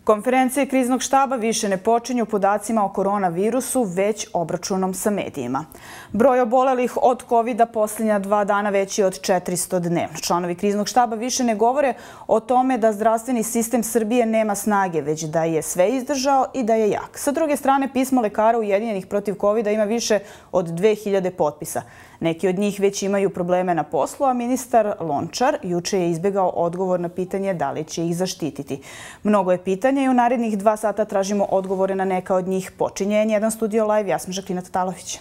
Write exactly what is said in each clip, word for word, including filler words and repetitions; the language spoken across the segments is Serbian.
Konferencije kriznog štaba više ne počinju podacima o koronavirusu, već obračunom sa medijima. Broj obolelih od kovida posljednja dva dana veći od četiristo dnevno. Članovi kriznog štaba više ne govore o tome da zdravstveni sistem Srbije nema snage, već da je sve izdržao i da je jak. Sa druge strane, pismo lekara Ujedinjenih protiv kovida ima više od dve hiljade potpisa. Neki od njih već imaju probleme na poslu, a ministar Lončar juče je izbjegao odgovor na pitanje da li će ih zaštititi. Mnogo je pitanja i u narednih dva sata tražimo odgovore na neka od njih. Počinje N jedan Studio Live, ja sam Žaklina Tatalović.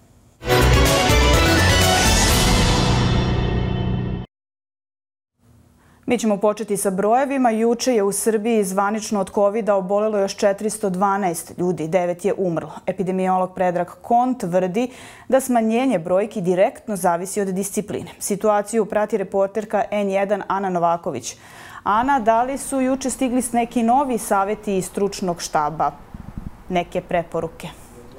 Mi ćemo početi sa brojevima. Juče je u Srbiji zvanično od kovida obolelo još četiristo dvanaest ljudi, devet je umrlo. Epidemiolog Predrag Kon tvrdi da smanjenje brojki direktno zavisi od discipline. Situaciju prati reporterka N jedan Ana Novaković. Ana, da li su juče stigli s neki novi savjeti iz stručnog štaba? Neke preporuke?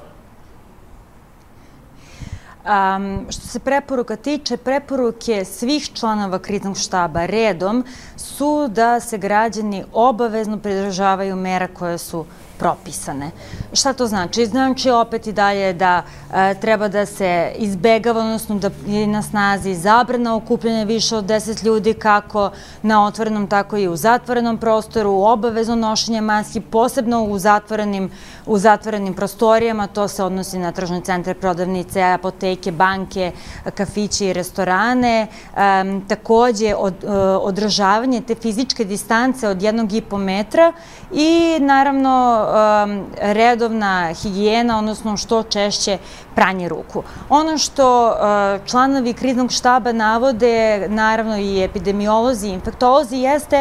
Um, što se preporuka tiče, preporuke svih članova kriznog štaba redom su da se građani obavezno pridržavaju mera koje su propisane. Šta to znači? Znači opet i dalje da e, treba da se izbegava, odnosno da je na snazi zabrana okupljanja više od deset ljudi kako na otvorenom, tako i u zatvorenom prostoru, obavezno nošenje maski, posebno u zatvorenim, u zatvorenim prostorijama. To se odnosi na tržne centre, prodavnice, apoteke, banke, kafiće i restorane. E, takođe od, e, održavanje te fizičke distance od jednog i po metra i naravno redovna higijena, odnosno što češće pranje ruku. Ono što članovi kriznog štaba navode, naravno i epidemiolozi i infektolozi, jeste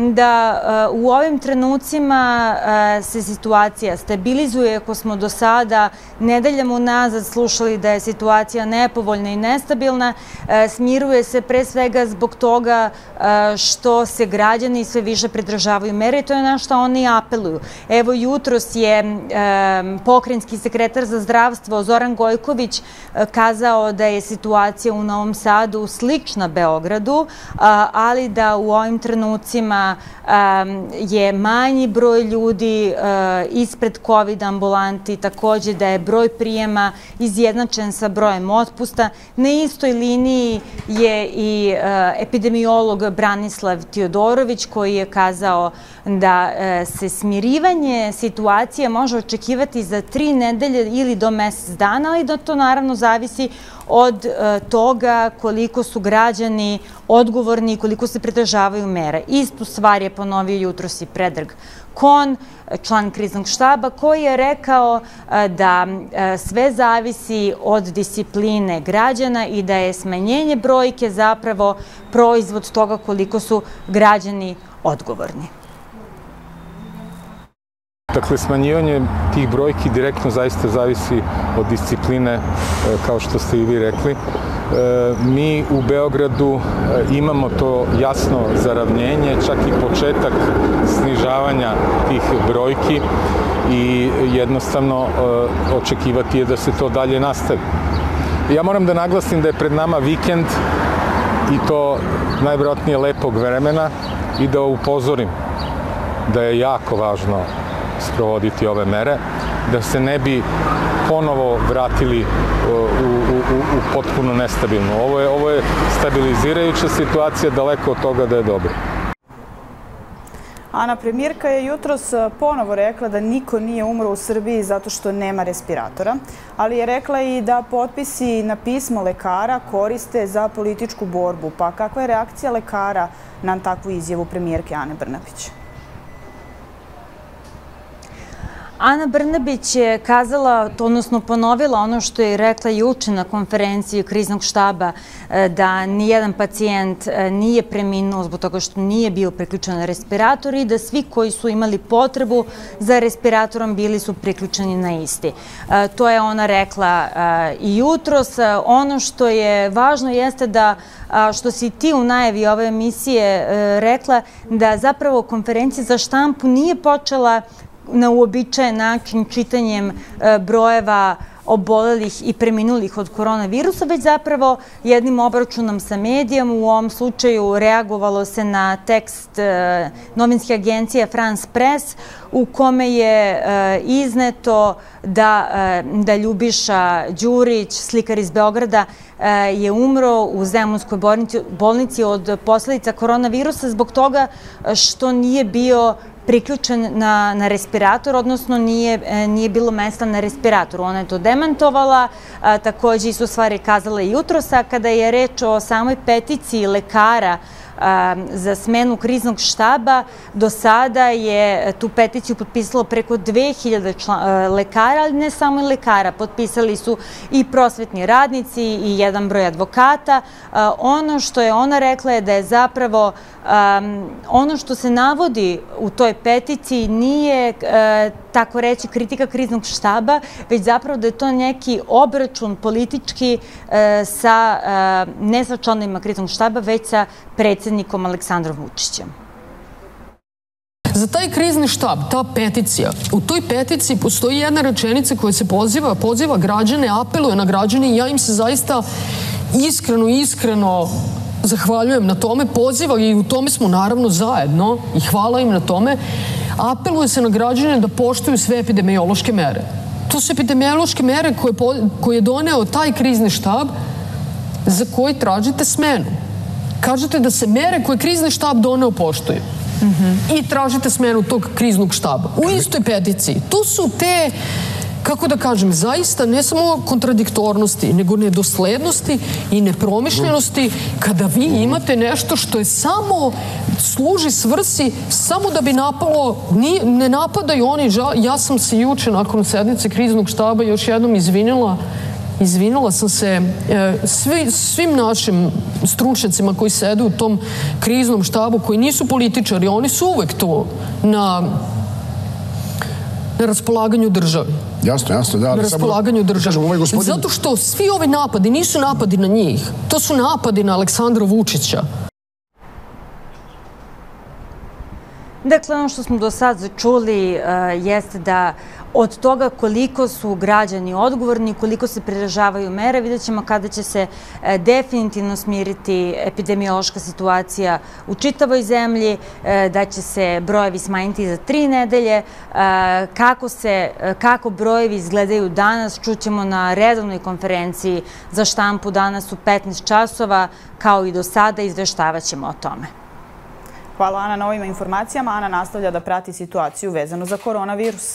da u ovim trenucima se situacija stabilizuje. Ako smo do sada nedeljama unazad slušali da je situacija nepovoljna i nestabilna, smiruje se pre svega zbog toga što se građani sve više pridržavaju mere i to je na što oni apeluju. Evo, jutros je e, pokrajinski sekretar za zdravstvo Zoran Gojković e, kazao da je situacija u Novom Sadu slična Beogradu, a, ali da u ovim trenucima a, je manji broj ljudi a, ispred COVID ambulanti, takođe da je broj prijema izjednačen sa brojem otpusta. Na istoj liniji je i a, epidemiolog Branislav Tiodorović koji je kazao da a, se smirivanje situacija može očekivati za tri nedelje ili do mesec dana, ali da to naravno zavisi od e, toga koliko su građani odgovorni i koliko se pridržavaju mera. Istu stvar je ponovio jutros i Predrag Kon, član kriznog štaba, koji je rekao e, da e, sve zavisi od discipline građana i da je smanjenje brojke zapravo proizvod toga koliko su građani odgovorni. Dakle, smanjivanje tih brojki direktno zaista zavisi od discipline, kao što ste i vi rekli. Mi u Beogradu imamo to jasno zaravnjenje, čak i početak snižavanja tih brojki i jednostavno očekivati je da se to dalje nastavi. Ja moram da naglasim da je pred nama vikend i to najvjerojatnije lepog vremena i da upozorim da je jako važno sprovoditi ove mere, da se ne bi ponovo vratili u, u, u, u potpuno nestabilno. Ovo je, ovo je stabilizirajuća situacija, daleko od toga da je dobro. Ana, premijerka je jutros ponovo rekla da niko nije umro u Srbiji zato što nema respiratora, ali je rekla i da potpisi na pismo lekara koriste za političku borbu. Pa kakva je reakcija lekara na takvu izjavu premijerke Ane Brnabić? Ana Brnabić je kazala, odnosno ponovila ono što je rekla juče na konferenciji kriznog štaba, da nijedan pacijent nije preminuo zbog toga što nije bio priključen na respirator i da svi koji su imali potrebu za respiratorom bili su priključeni na isti. To je ona rekla i jutros. Ono što je važno jeste da, što si ti u najavi ove emisije rekla, da zapravo konferencija za štampu nije počela na uobičajen način čitanjem brojeva obolelih i preminulih od koronavirusa, već zapravo jednim obračunom sa medijom. U ovom slučaju reagovalo se na tekst novinske agencije France Press, u kome je izneto da, da Ljubiša Đurić, slikar iz Beograda, je umro u Zemunskoj bolnici od posledica koronavirusa zbog toga što nije bio priključen na, na respirator, odnosno nije, nije bilo mesta na respiratoru. Ona je to demantovala, a, takođe su stvari kazala i jutrosa. Kada je reč o samoj peticiji lekara za smenu kriznog štaba, do sada je tu peticiju potpisalo preko dve hiljade lekara, ali ne samo i lekara. Potpisali su i prosvetni radnici i jedan broj advokata. Ono što je ona rekla je da je zapravo ono što se navodi u toj peticiji nije tako reći kritika kriznog štaba, već zapravo da je to neki obračun politički sa, ne sa članovima kriznog štaba, već sa predsjednikom Aleksandrom Vučićem. Za taj krizni štab, ta peticija, u toj peticiji postoji jedna rečenica koja se poziva, poziva građane, apeluje na građane i ja im se zaista iskreno, iskreno zahvaljujem na tome, poziva i u tome smo naravno zajedno i hvala im na tome. Apeluje se na građane da poštuju sve epidemiološke mere. To su epidemiološke mere koje, koje je doneo taj krizni štab za koji tražite smenu. Kažete da se mere koje krizni štab doneo poštuju. Mm-hmm. I tražite smenu tog kriznog štaba. U istoj peticiji. To su te, kako da kažem, zaista ne samo kontradiktornosti, nego nedoslednosti i nepromišljenosti kada vi imate nešto što je samo služi svrsi samo da bi napalo, ne napadaju oni, ja sam se juče nakon sednice kriznog štaba još jednom izvinila, izvinila sam se svi, svim našim stručnjacima koji sede u tom kriznom štabu, koji nisu političari, oni su uvek tu na na raspolaganju države. Jasno, jasno, da. Na raspolaganju države. Zato što svi ovi napadi nisu napadi na njih. To su napadi na Aleksandra Vučića. Dakle, ono što smo do sad čuli jeste da od toga koliko su građani odgovorni, koliko se pridržavaju mere, vidjet ćemo kada će se definitivno smiriti epidemiološka situacija u čitavoj zemlji, da će se brojevi smanjiti za tri nedelje. Kako, se, kako brojevi izgledaju danas, čućemo na redovnoj konferenciji za štampu danas u petnaest časova, kao i do sada, izveštavat ćemo o tome. Hvala Ana na ovim informacijama. Ana nastavlja da prati situaciju vezanu za koronavirus.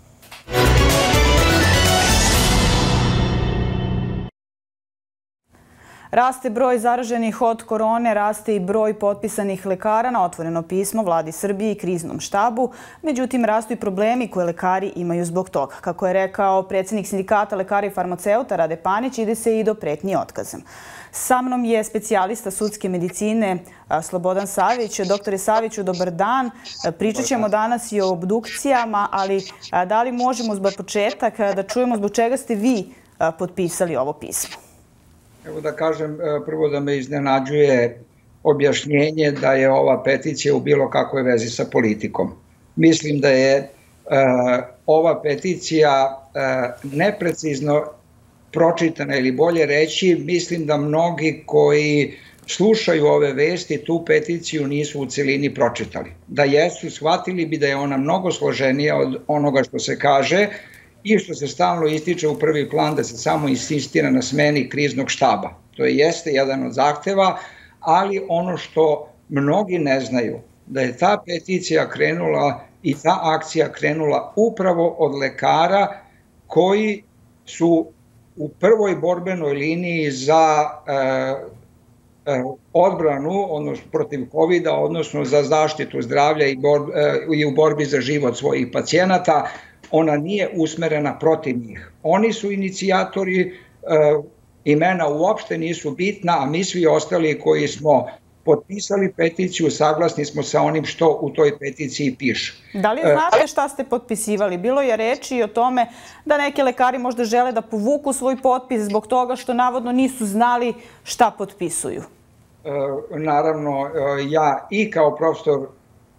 Raste broj zaraženih od korone, raste i broj potpisanih lekara na otvoreno pismo Vladi Srbije i kriznom štabu. Međutim, rastu i problemi koje lekari imaju zbog toga. Kako je rekao predsjednik sindikata lekara i farmaceuta Rade Panić, ide se i do pretnji otkazom. Sa mnom je specijalista sudske medicine Slobodan Savić. Doktore Saviću, dobar dan. Pričat ćemo danas i o obdukcijama, ali da li možemo za početak da čujemo zbog čega ste vi potpisali ovo pismo? Evo da kažem, prvo da me iznenađuje objašnjenje da je ova peticija u bilo kakvoj vezi sa politikom. Mislim da je ova peticija neprecizno pročitana, ili bolje reći, mislim da mnogi koji slušaju ove vesti tu peticiju nisu u celini pročitali. Da jesu, shvatili bi da je ona mnogo složenija od onoga što se kaže i što se stalno ističe u prvi plan, da se samo insistira na smeni kriznog štaba. To je jeste jedan od zahteva, ali ono što mnogi ne znaju, da je ta peticija krenula i ta akcija krenula upravo od lekara koji su u prvoj borbenoj liniji za e, e, odbranu, odnosno protiv kovida, odnosno za zaštitu zdravlja i, bor, e, i u borbi za život svojih pacijenata. Ona nije usmerena protiv njih. Oni su inicijatori, e, imena uopšte nisu bitna, a mi svi ostali koji smo potpisali peticiju, saglasni smo sa onim što u toj peticiji piše. Da li znate šta ste potpisivali? Bilo je reči i o tome da neki lekari možda žele da povuku svoj potpis zbog toga što navodno nisu znali šta potpisuju. Naravno, ja i kao profesor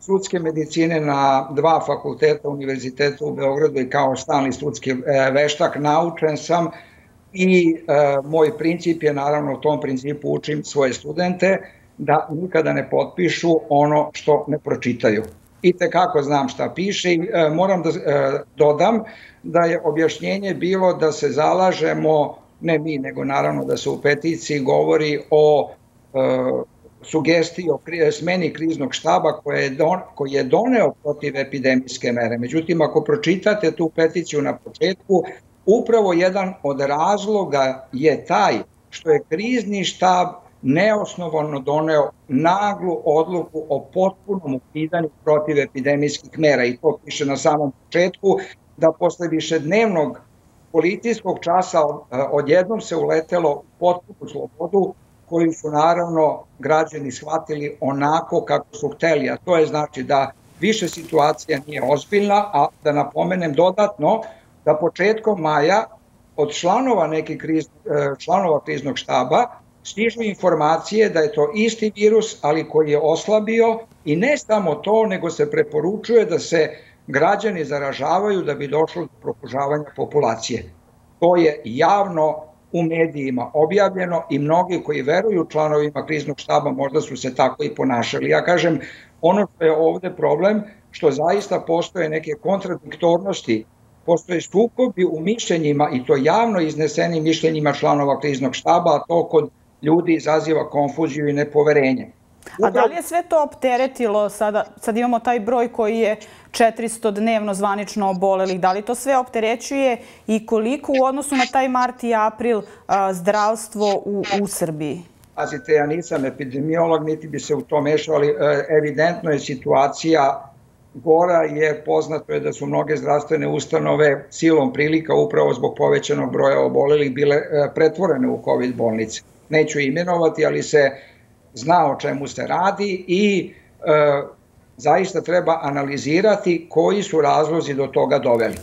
sudske medicine na dva fakulteta Univerziteta u Beogradu i kao stalni sudski veštak naučen sam i moj princip je, naravno u tom principu učim svoje studente, da nikada ne potpišu ono što ne pročitaju. I tekako znam šta piše i moram da dodam da je objašnjenje bilo da se zalažemo, ne mi, nego naravno da se u peticiji govori o sugestiji o smeni kriznog štaba koji je doneo protiv epidemijske mere. Međutim, ako pročitate tu peticiju na početku, upravo jedan od razloga je taj što je krizni štab neosnovano doneo naglu odluku o potpunom ukidanju protiv epidemijskih mera. I to piše na samom početku, da posle višednevnog policijskog časa odjednom se uletelo u potpunu slobodu koju su naravno građani shvatili onako kako su hteli. A to je znači da više situacija nije ozbiljna, a da napomenem dodatno da početkom maja od članova nekih članova kriznog štaba stižu informacije da je to isti virus, ali koji je oslabio i ne samo to, nego se preporučuje da se građani zaražavaju da bi došlo do prokužavanja populacije. To je javno u medijima objavljeno i mnogi koji veruju članovima kriznog štaba možda su se tako i ponašali. Ja kažem, ono što je ovde problem, što zaista postoje neke kontradiktornosti, postoje sukobi u mišljenjima i to javno iznesenim mišljenjima članova kriznog štaba, a to kod ljudi izaziva konfuziju i nepoverenje. A da li je sve to opteretilo, sad imamo taj broj koji je četiristo dnevno zvanično obolelih, da li to sve opterećuje i koliko u odnosu na taj mart i april zdravstvo u Srbiji? Pazite, ja nisam epidemiolog, niti bi se u to mešao, ali evidentno je situacija gora, jer poznato je da su mnoge zdravstvene ustanove silom prilika upravo zbog povećanog broja obolelih bile pretvorene u kovid bolnice. Neću imenovati, ali se zna o čemu se radi i zaista treba analizirati koji su razlozi do toga doveli.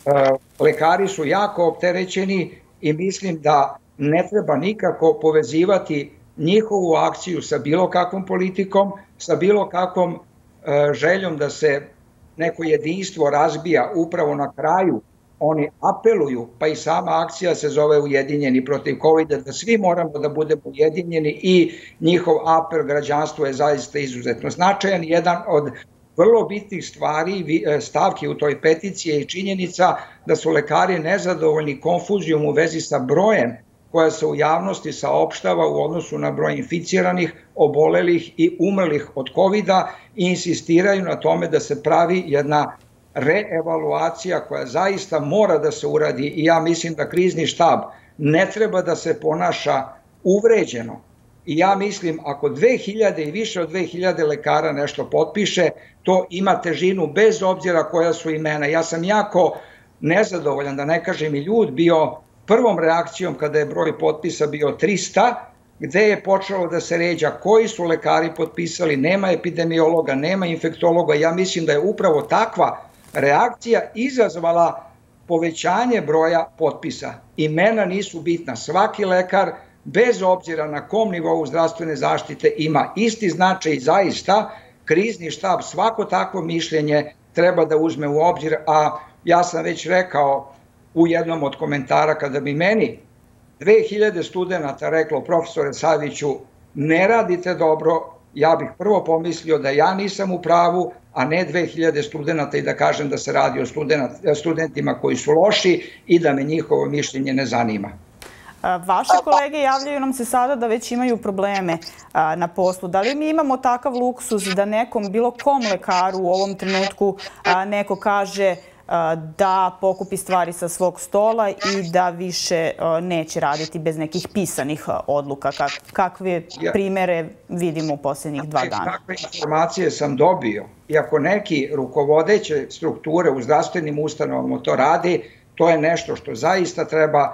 Lekari su jako opterećeni i mislim da ne treba nikako povezivati njihovu akciju sa bilo kakvom politikom, sa bilo kakvom željom da se neko jedinstvo razbija. Upravo na kraju oni apeluju, pa i sama akcija se zove Ujedinjeni protiv kovida, da svi moramo da budemo ujedinjeni i njihov apel građanstvu je zaista izuzetno značajan. Jedan od vrlo bitnih stvari, stavki u toj peticiji je i činjenica da su lekari nezadovoljni konfuzijom u vezi sa brojem koja se u javnosti saopštava u odnosu na broj inficiranih, obolelih i umrlih od kovida i insistiraju na tome da se pravi jedna reevaluacija koja zaista mora da se uradi i ja mislim da krizni štab ne treba da se ponaša uvređeno. I ja mislim ako dve hiljade i više od dve hiljade lekara nešto potpiše, to ima težinu bez obzira koja su imena. Ja sam jako nezadovoljan, da ne kažem i ljud, bio prvom reakcijom kada je broj potpisa bio trista, gde je počelo da se ređa koji su lekari potpisali, nema epidemiologa, nema infektologa. Ja mislim da je upravo takva reakcija izazvala povećanje broja potpisa. Imena nisu bitna. Svaki lekar, bez obzira na kom nivou zdravstvene zaštite, ima isti značaj i zaista krizni štab svako takvo mišljenje treba da uzme u obzir, a ja sam već rekao u jednom od komentara kada bi meni dve hiljade studenta reklo profesore Saviću ne radite dobro, ja bih prvo pomislio da ja nisam u pravu, a ne dve hiljade studenta i da kažem da se radi o studentima koji su loši i da me njihovo mišljenje ne zanima. Vaše kolege javljaju nam se sada da već imaju probleme na poslu. Da li mi imamo takav luksuz da nekom, bilo kom lekaru u ovom trenutku neko kaže da pokupi stvari sa svog stola i da više neće raditi bez nekih pisanih odluka? Kakve primere vidimo u posljednjih dva dana? Takve informacije sam dobio. I ako neki rukovodeće strukture u zdravstvenim ustanovama to radi, to je nešto što zaista treba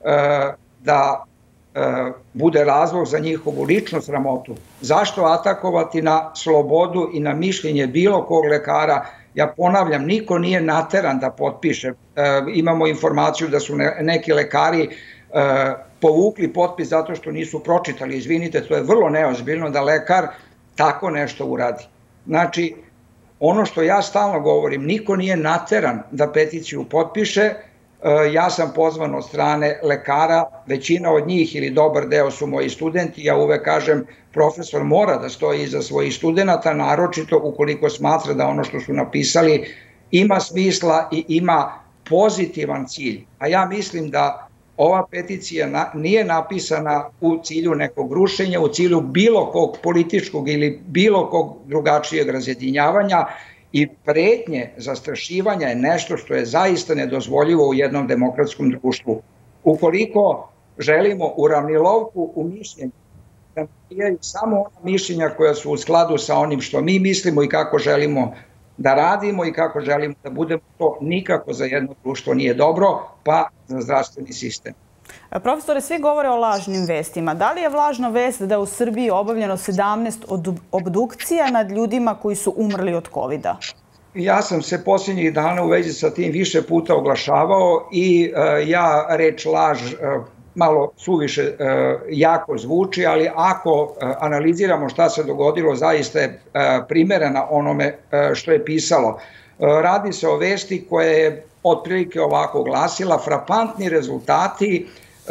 da bude razlog za njihovu ličnu sramotu. Zašto atakovati na slobodu i na mišljenje bilo kog lekara? Ja ponavljam, niko nije nateran da potpiše. Imamo informaciju da su neki lekari povukli potpis zato što nisu pročitali. Izvinite, to je vrlo neozbiljno da lekar tako nešto uradi. Znači, ono što ja stalno govorim, niko nije nateran da peticiju potpiše. Ja sam pozvan od strane lekara, većina od njih ili dobar deo su moji studenti. Ja uvek kažem, profesor mora da stoji iza svojih studenta, naročito ukoliko smatra da ono što su napisali ima smisla i ima pozitivan cilj. A ja mislim da ova peticija nije napisana u cilju nekog rušenja, u cilju bilo kog političkog ili bilo kog drugačijeg razjedinjavanja, i pretnje zastrašivanja je nešto što je zaista nedozvoljivo u jednom demokratskom društvu. Ukoliko želimo uravnilovku u mišljenju, da nabijaju samo ona mišljenja koja su u skladu sa onim što mi mislimo i kako želimo da radimo i kako želimo da budemo, to nikako za jedno društvo nije dobro, pa za zdravstveni sistem. Profesore, svi govore o lažnim vestima. Da li je lažna vest da je u Srbiji obavljeno sedamnaest obdukcija nad ljudima koji su umrli od kovida? Ja sam se posljednjih dana u vezi sa tim više puta oglašavao i ja reč laž malo suviše jako zvuči, ali ako analiziramo šta se dogodilo, zaista je primerena onome što je pisalo. Radi se o vesti koja je otprilike ovako glasila: frapantni rezultati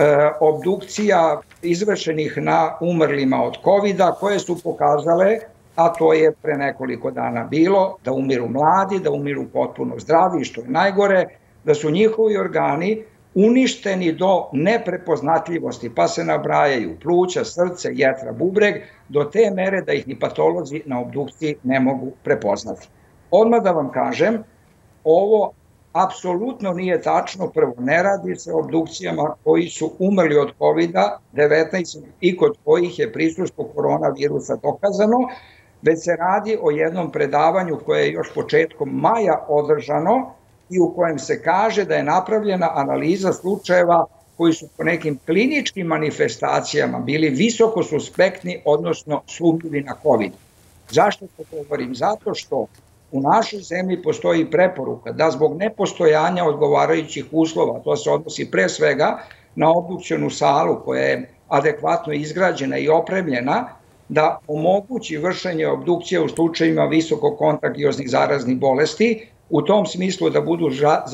obdukcija izvršenih na umrlima od kovida, koje su pokazale, a to je pre nekoliko dana bilo, da umiru mladi, da umiru potpuno zdravi, što je najgore, da su njihovi organi uništeni do neprepoznatljivosti, pa se nabrajaju pluća, srce, jetra, bubreg, do te mere da ih ni patolozi na obdukciji ne mogu prepoznati. Odmah da vam kažem, ovo apsolutno nije tačno. Prvo, ne radi se o obdukcijama koji su umrli od kovida devetnaest i kod kojih je prisustvo koronavirusa dokazano, već se radi o jednom predavanju koje je još početkom maja održano i u kojem se kaže da je napravljena analiza slučajeva koji su po nekim kliničkim manifestacijama bili visoko suspektni, odnosno sumnjivi na COVID. Zašto to govorim? Zato što u našoj zemlji postoji preporuka da zbog nepostojanja odgovarajućih uslova, to se odnosi pre svega na obdukcionu salu koja je adekvatno izgrađena i opremljena, da omogući vršenje obdukcije u slučajima visoko kontagioznih zaraznih bolesti, u tom smislu da budu,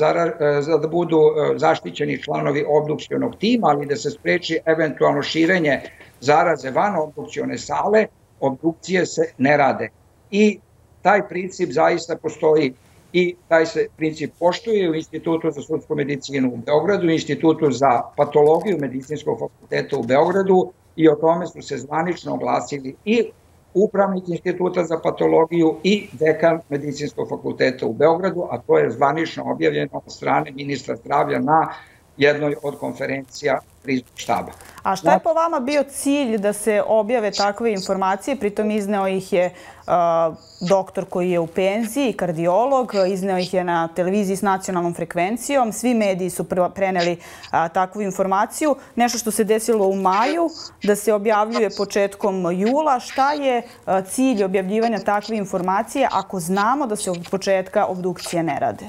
da budu zaštićeni članovi obdukcionog tima, ali da se spreči eventualno širenje zaraze van obdukcione sale, obdukcije se ne rade. I taj princip zaista postoji i taj se princip poštuje u Institutu za sudsku medicinu u Beogradu, Institutu za patologiju Medicinskog fakulteta u Beogradu, i o tome su se zvanično oglasili i upravnik Instituta za patologiju i dekan Medicinskog fakulteta u Beogradu, a to je zvanično objavljeno od strane ministra zdravlja na jednoj od konferencija Kriznog štaba. A šta je po vama bio cilj da se objave takve informacije? Pritom izneo ih je doktor koji je u penziji, kardiolog, izneo ih je na televiziji s nacionalnom frekvencijom. Svi mediji su preneli takvu informaciju. Nešto što se desilo u maju, da se objavljuje početkom jula. Šta je cilj objavljivanja takve informacije ako znamo da se od početka obdukcije ne rade?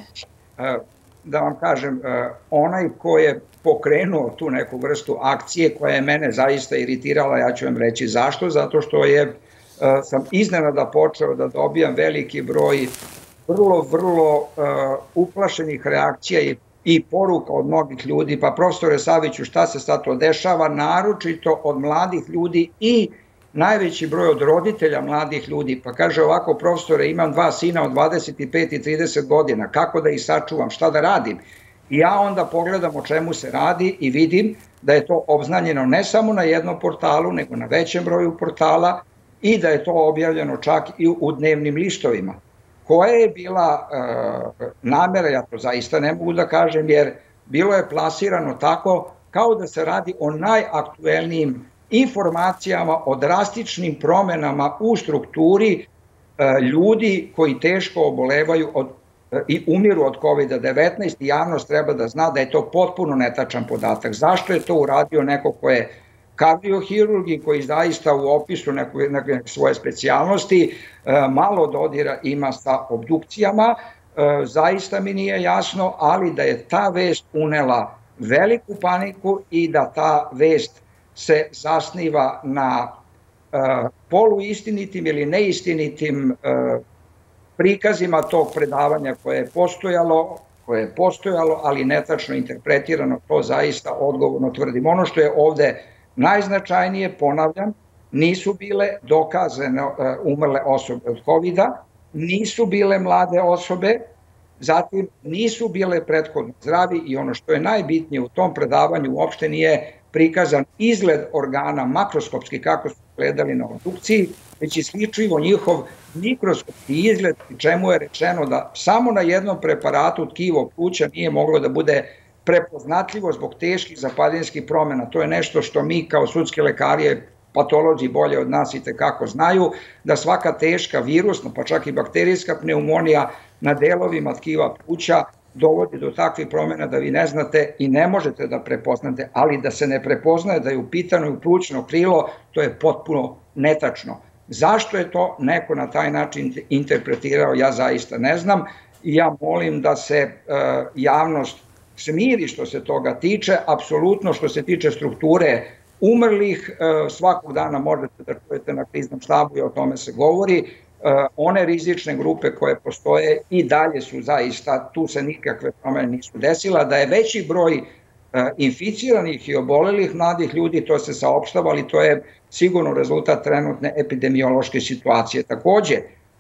Da vam kažem, onaj ko je pokrenuo tu neku vrstu akcije koja je mene zaista iritirala, ja ću vam reći zašto, zato što je, sam iznenada počeo da dobijam veliki broj vrlo, vrlo uplašenih reakcija i poruka od mnogih ljudi, pa profesore Saviću, šta se sad to dešava, naročito od mladih ljudi i najveći broj od roditelja mladih ljudi. Pa kaže ovako: profesore, imam dva sina od dvadeset pet i trideset godina, kako da ih sačuvam, šta da radim? I ja onda pogledam o čemu se radi i vidim da je to obznanjeno ne samo na jednom portalu, nego na većem broju portala i da je to objavljeno čak i u dnevnim listovima. Koja je bila namera, ja to zaista ne mogu da kažem, jer bilo je plasirano tako kao da se radi o najaktuelnijim informacijama o drastičnim promenama u strukturi ljudi koji teško obolevaju od, i umiru od kovida devetnaest, i javnost treba da zna da je to potpuno netačan podatak. Zašto je to uradio neko ko je kardiohirurg i koji zaista u opisu neke, neke svoje specijalnosti malo dodira ima sa obdukcijama, zaista mi nije jasno, ali da je ta vest unela veliku paniku i da ta vest se zasniva na poluistinitim ili neistinitim prikazima tog predavanja koje je postojalo, koje je postojalo, ali netačno interpretirano, to zaista odgovorno tvrdim. Ono što je ovde najznačajnije, ponavljam, nisu bile dokazane umrle osobe od kovida, nisu bile mlade osobe, zatim nisu bile prethodno zdravi i ono što je najbitnije u tom predavanju uopšte nije prikazan izgled organa makroskopski kako su gledali na obdukciji, već isključivo njihov mikroskopski izgled, čemu je rečeno da samo na jednom preparatu tkivo pluća nije moglo da bude prepoznatljivo zbog teških zapaljinskih promjena. To je nešto što mi kao sudski lekari, patolozi bolje od nas i tekako znaju, da svaka teška virusna, pa čak i bakterijska pneumonija na delovima tkiva pluća dovodi do takvih promjena da vi ne znate i ne možete da prepoznate, ali da se ne prepoznaje da je u pitanju plućno krilo, to je potpuno netačno. Zašto je to neko na taj način interpretirao, ja zaista ne znam i ja molim da se javnost smiri što se toga tiče. Apsolutno što se tiče strukture umrlih, svakog dana možete da čujete na kriznom štabu i o tome se govori. One rizične grupe koje postoje i dalje su zaista, tu se nikakve promjene nisu desila, da je veći broj inficiranih i obolelih mladih ljudi, to se saopštava, ali to je sigurno rezultat trenutne epidemiološke situacije. Takođe,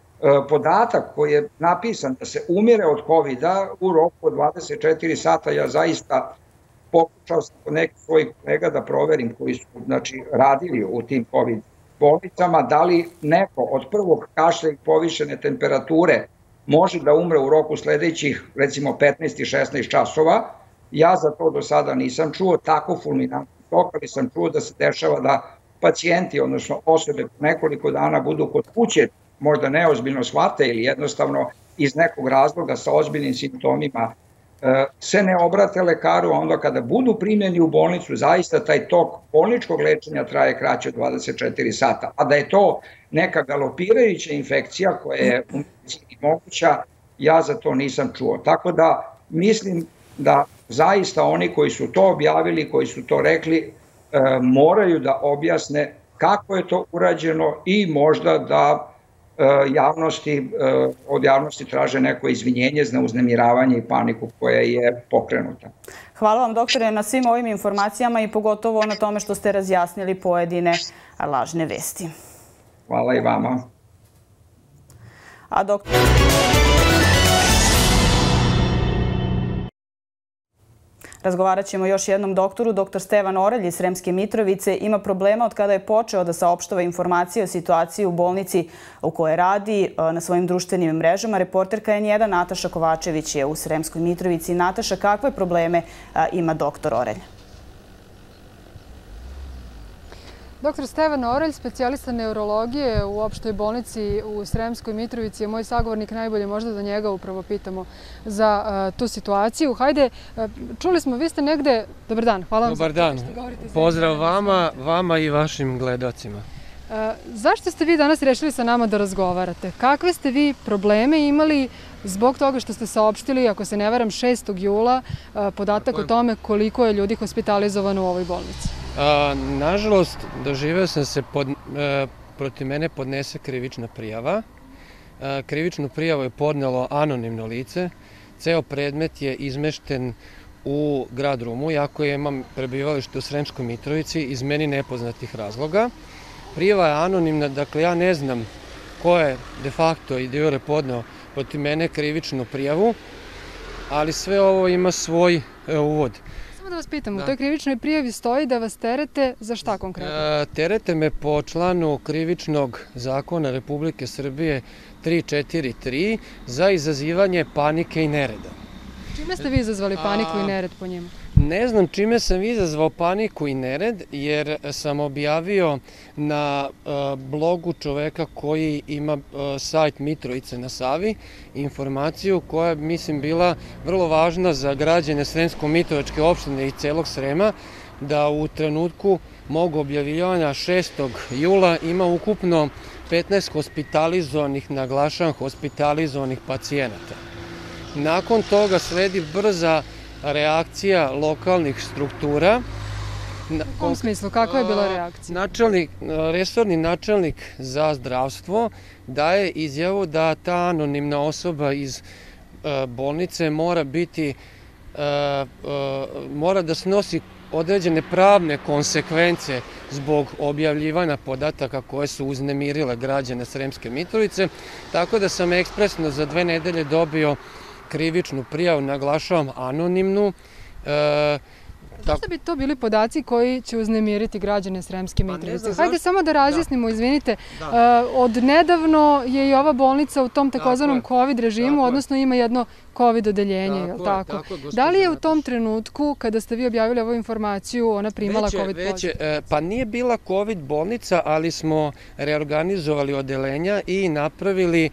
podatak koji je napisan da se umire od kovida u roku od dvadeset četiri sata, ja zaista pokušao sam kod nekih svojih kolega da proverim koji su radili u tim covid bolnicama, da li neko od prvog kašlja i povišene temperature može da umre u roku sledećih recimo petnaest i šesnaest časova. Ja za to do sada nisam čuo tako fulminantni tok, ali sam čuo da se dešava da pacijenti, odnosno osobe nekoliko dana budu kod kuće, možda neozbiljno shvate ili jednostavno iz nekog razloga sa ozbiljnim simptomima se ne obrate lekaru, a onda kada budu primljeni u bolnicu, zaista taj tok bolničkog lečenja traje kraće od dvadeset četiri sata. A da je to neka galopirajuća infekcija koja je u medicini moguća, ja za to nisam čuo. Tako da mislim da zaista oni koji su to objavili, koji su to rekli, moraju da objasne kako je to urađeno i možda da javnosti, od javnosti traže neko izvinjenje za uznemiravanje i paniku koja je pokrenuta. Hvala vam, doktore, na svim ovim informacijama i pogotovo na tome što ste razjasnili pojedine lažne vesti. Hvala i vama. A doktor... Razgovarat ćemo još jednom doktoru. Doktor Stevan Orelj iz Sremske Mitrovice ima problema od kada je počeo da saopštava informacije o situaciji u bolnici u kojoj radi na svojim društvenim mrežama. Reporterka N jedan Nataša Kovačević je u Sremskoj Mitrovici. Nataša, kakve probleme ima doktor Orelj? Doktor Stevan Orelj, specijalista neurologije u opštoj bolnici u Sremskoj Mitrovici, je moj sagovornik, najbolje možda da njega upravo pitamo za tu situaciju. Hajde, čuli smo, vi ste negde... Dobar dan, hvala vam. Dobar dan, pozdrav vama, vama i vašim gledacima. Zašto ste vi danas rešili sa nama da razgovarate? Kakve ste vi probleme imali zbog toga što ste saopštili, ako se ne varam, šestog jula, podatak o tome koliko je ljudi hospitalizovano u ovoj bolnici? Nažalost, doživeo sam se, protiv mene podnese krivična prijava. Krivičnu prijavu je podnelo anonimno lice. Ceo predmet je izmešten u grad Rumu, iako ja imam prebivalište u Sremskoj Mitrovici iz meni nepoznatih razloga. Prijava je anonimna, dakle ja ne znam ko je de facto i de jure podneo protiv mene krivičnu prijavu, ali sve ovo ima svoj uvod. Samo da vas pitam, u toj krivičnoj prijavi stoji da vas terete za šta konkretno? Terete me po članu krivičnog zakona Republike Srbije tri četiri tri za izazivanje panike i nereda. Čime ste vi izazvali paniku i nered po njima? Ne znam čime sam izazvao paniku i nered, jer sam objavio na blogu čoveka koji ima sajt Mitrovice na Savi informaciju koja je, mislim, bila vrlo važna za građane Sremsko-Mitrovačke opštine i celog Srema, da u trenutku mog objavljivanja šestog jula ima ukupno petnaest hospitalizovanih, naglašavam, hospitalizovanih pacijenata. Nakon toga sledi brza reakcija lokalnih struktura U kom smislu? Kakva je bila reakcija? Načelnik, resorni načelnik za zdravstvo daje izjavu da ta anonimna osoba iz bolnice mora biti, mora da snosi određene pravne konsekvence zbog objavljivanja podataka koje su uznemirile građane Sremske Mitrovice, tako da sam ekspresno za dve nedelje dobio krivičnu prijavu, naglašavam anonimnu. Zašto bi to bili podaci koji će uznemiriti građane Sremske Mitrovice? Hajde samo da razjasnimo, izvinite, od nedavno je i ova bolnica u tom takozvanom COVID režimu, odnosno ima jedno COVID odeljenje, je li tako? Da li je u tom trenutku, kada ste vi objavili ovu informaciju, ona primala COVID pozitiv? Pa nije bila COVID bolnica, ali smo reorganizovali odeljenja i napravili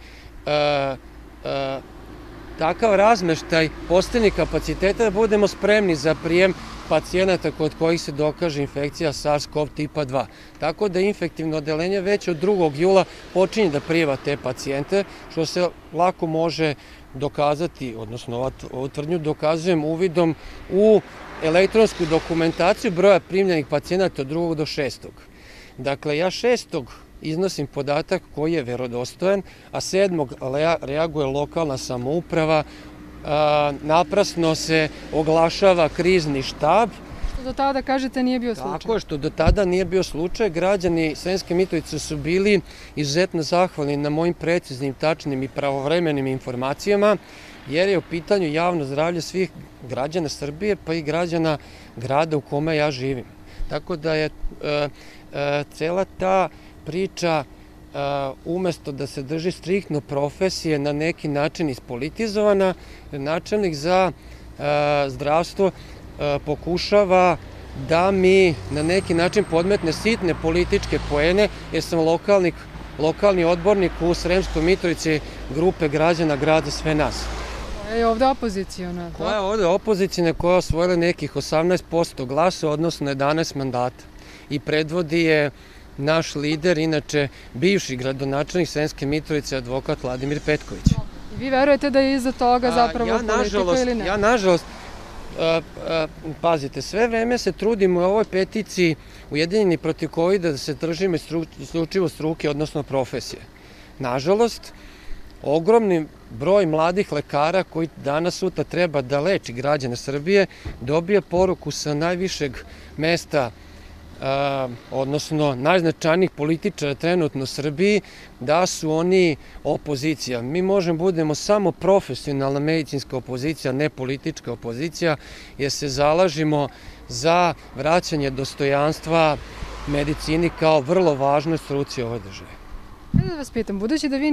takav razmeštaj postajnih kapaciteta da budemo spremni za prijem pacijenata kod kojih se dokaže infekcija SARS-CoV tipa dva. Tako da infektivno odeljenje već od drugog jula počinje da prijeva te pacijente, što se lako može dokazati, odnosno ovu tvrdnju dokazujem uvidom u elektronsku dokumentaciju broja primljenih pacijenata od drugog do šestog. Dakle, ja šestog iznosim podatak koji je verodostojan, a sedmog reaguje lokalna samouprava, naprasno se oglašava krizni štab. Što do tada, kažete, nije bio slučaj? Tako je, što do tada nije bio slučaj. Građani Sremske Mitrovice su bili izuzetno zahvalni na mojim preciznim, tačnim i pravovremenim informacijama, jer je u pitanju javno zdravlje svih građana Srbije, pa i građana grada u kome ja živim. Tako da je cela ta priča, umesto da se drži striktno profesije, na neki način ispolitizovana, načelnik za zdravstvo pokušava da mi na neki način podmetne sitne političke poene, jer sam lokalni odbornik u Sremskoj Mitrovici grupe građana grada Sve nas. Koja je ovde opozicijona? Koja je ovde opozicijona, koja je osvojila nekih osamnaest posto glasa, odnosno jedanaest mandata. I predvodi je naš lider, inače bivši gradonačelnik Sremske Mitrovice, advokat Vladimir Petković. I vi verujete da je iza toga zapravo politika ili ne? Ja, nažalost, pazite, sve vreme se trudimo u ovoj peticiji Ujedinjeni protiv kovida da se držimo isključivo struke, odnosno profesije. Nažalost, ogromni broj mladih lekara koji danas sutra treba da leči građane Srbije dobije poruku sa najvišeg mesta, odnosno najznačajnijih političara trenutno u Srbiji, da su oni opozicija. Mi možemo budemo samo profesionalna medicinska opozicija, ne politička opozicija, jer se zalažimo za vraćanje dostojanstva medicini kao vrlo važnoj struci ove države. Hajde da vas pitam, budući da vi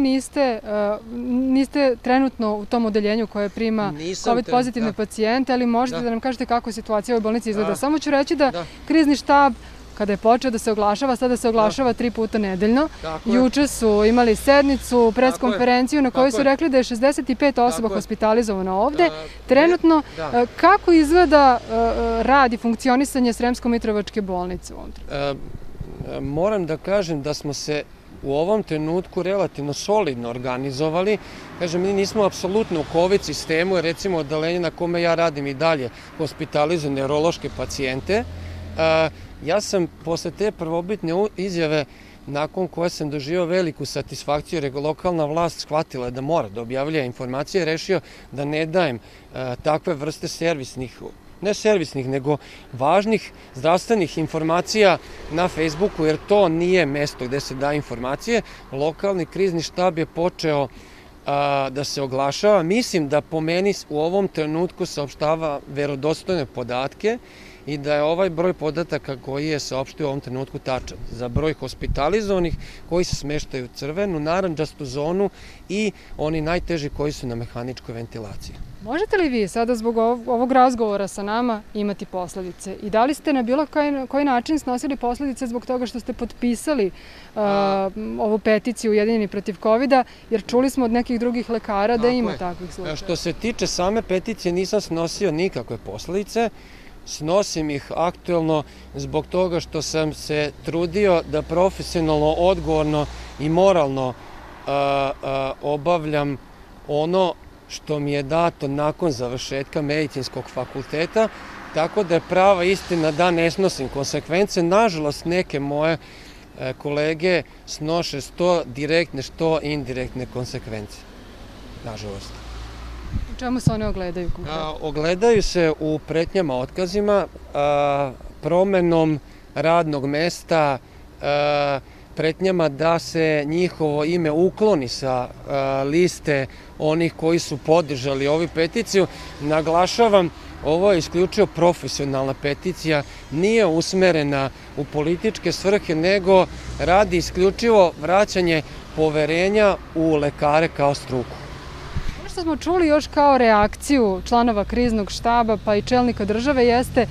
niste trenutno u tom odeljenju koje prima COVID pozitivne pacijente, ali možete da nam kažete kako je situacija u ovoj bolnici izgleda. Samo ću reći da krizni štab, kada je počeo da se oglašava, sada se oglašava tri puta nedeljno. Juče su imali sednicu, preskonferenciju na kojoj su rekli da je šezdeset pet osoba hospitalizovano ovde. Trenutno, kako izgleda rad i funkcionisanje Sremsko-Mitrovačke bolnice u ovom trenutku? Moram da kažem da smo se u ovom trenutku relativno solidno organizovali. Kažem, mi nismo apsolutno u COVID sistemu, jer recimo odeljenje na kome ja radim i dalje hospitalizujem neurološke pacijente. Ja sam posle te prvobitne izjave, nakon koje sam doživio veliku satisfakciju, jer je lokalna vlast shvatila da mora da objavlja informacije, rešio da ne dajem takve vrste servisnih, ne servisnih, nego važnih zdravstvenih informacija na Facebooku, jer to nije mesto gde se daje informacije. Lokalni krizni štab je počeo da se oglašava. Mislim da po meni u ovom trenutku saopštava verodostojne podatke i da je ovaj broj podataka koji je saopštio u ovom trenutku tačan. Za broj hospitalizovanih koji se smeštaju u crvenu, narandžastu zonu i oni najteži koji su na mehaničkoj ventilaciji. Možete li vi sada zbog ovog razgovora sa nama imati posledice? I da li ste na bilo koji način snosili posledice zbog toga što ste potpisali ovu peticiju Ujedinjeni protiv kovida, jer čuli smo od nekih drugih lekara da ima takvih slučaja? Što se tiče same peticije, nisam snosio nikakve posledice. Snosim ih aktuelno zbog toga što sam se trudio da profesionalno, odgovorno i moralno obavljam ono što mi je dato nakon završetka medicinskog fakulteta, tako da je prava istina da ne snosim konsekvence. Nažalost, neke moje kolege snoše što direktne, što indirektne konsekvence. Nažalost. U čemu se one ogledaju konkretno? Ogledaju se u pretnjama otkazima, promenom radnog mesta, pretnjama da se njihovo ime ukloni sa liste onih koji su podržali ovu peticiju. Naglašavam, ovo je isključivo profesionalna peticija, nije usmerena u političke svrhe, nego radi isključivo vraćanje poverenja u lekare kao struku. Ono što smo čuli još kao reakciju članova kriznog štaba pa i čelnika države jeste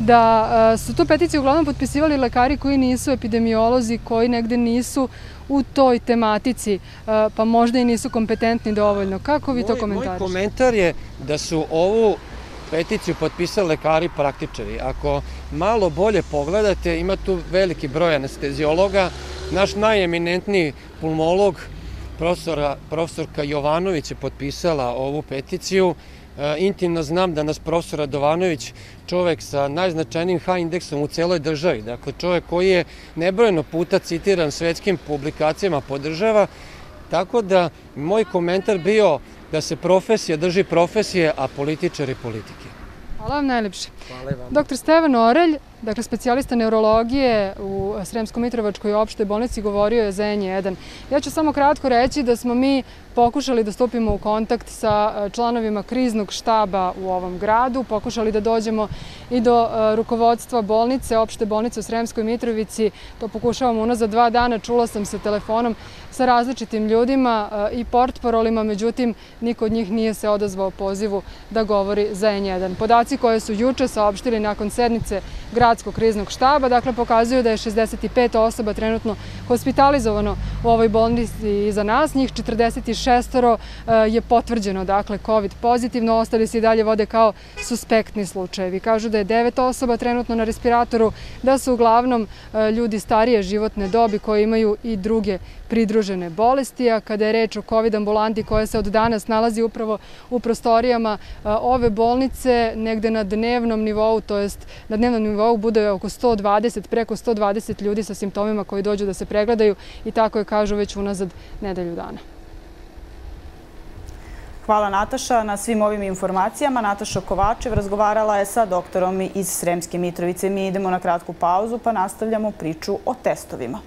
da su tu peticiju uglavnom potpisivali lekari koji nisu epidemiolozi, koji negde nisu u toj tematici, pa možda i nisu kompetentni dovoljno. Kako vi to komentarišete? Moj komentar je da su ovu peticiju potpisali lekari praktičari. Ako malo bolje pogledate, ima tu veliki broj anesteziologa. Naš najeminentniji pulmolog, profesorka Jovanović je potpisala ovu peticiju. Intimno znam da nas profesor Radovanović, čovek sa najznačajnijim H indeksom u celoj državi, dakle čovek koji je nebrojeno puta citiran svetskim publikacijama, podržava, tako da moj komentar bio da se profesija drži profesije, a političari politike. Hvala vam najlepše. Doktor Stevan Orelj, dakle specijalista neurologije u Sremsko-Mitrovačkoj opštoj bolnici, govorio je za en jedan. Ja ću samo kratko reći da smo mi pokušali da stupimo u kontakt sa članovima kriznog štaba u ovom gradu, pokušali da dođemo i do rukovodstva bolnice, opšte bolnice u Sremskoj Mitrovici. To pokušavamo unazad dva dana, čula sam se telefonom sa različitim ljudima i portparolima, međutim, niko od njih nije se odazvao pozivu da govori za en jedan. Podaci koje su juče saopštili nakon sednice gradskog kriznog štaba, dakle, pokazuju da je šezdeset pet osoba trenutno hospitalizovano u ovoj bolnici iza nas, njih četrdeset šest je potvrđeno, dakle, COVID pozitivno, ostali se i dalje vode kao suspektni slučajevi. Kažu da je devet osoba trenutno na respiratoru, da su uglavnom ljudi starije životne dobi koji imaju i druge pridružene bolesti, a kada je reč o COVID ambulanti koja se od danas nalazi upravo u prostorijama ove bolnice, negde na dnevnom nivou, to jest na dnevnom nivou bude oko sto dvadeset, preko sto dvadeset ljudi sa simptomima koji dođu da se pregledaju i tako je, kažu, već unazad nedelju dana. Hvala Nataša na svim ovim informacijama. Nataša Kovačev razgovarala je sa doktorom iz Sremske Mitrovice. Mi idemo na kratku pauzu pa nastavljamo priču o testovima.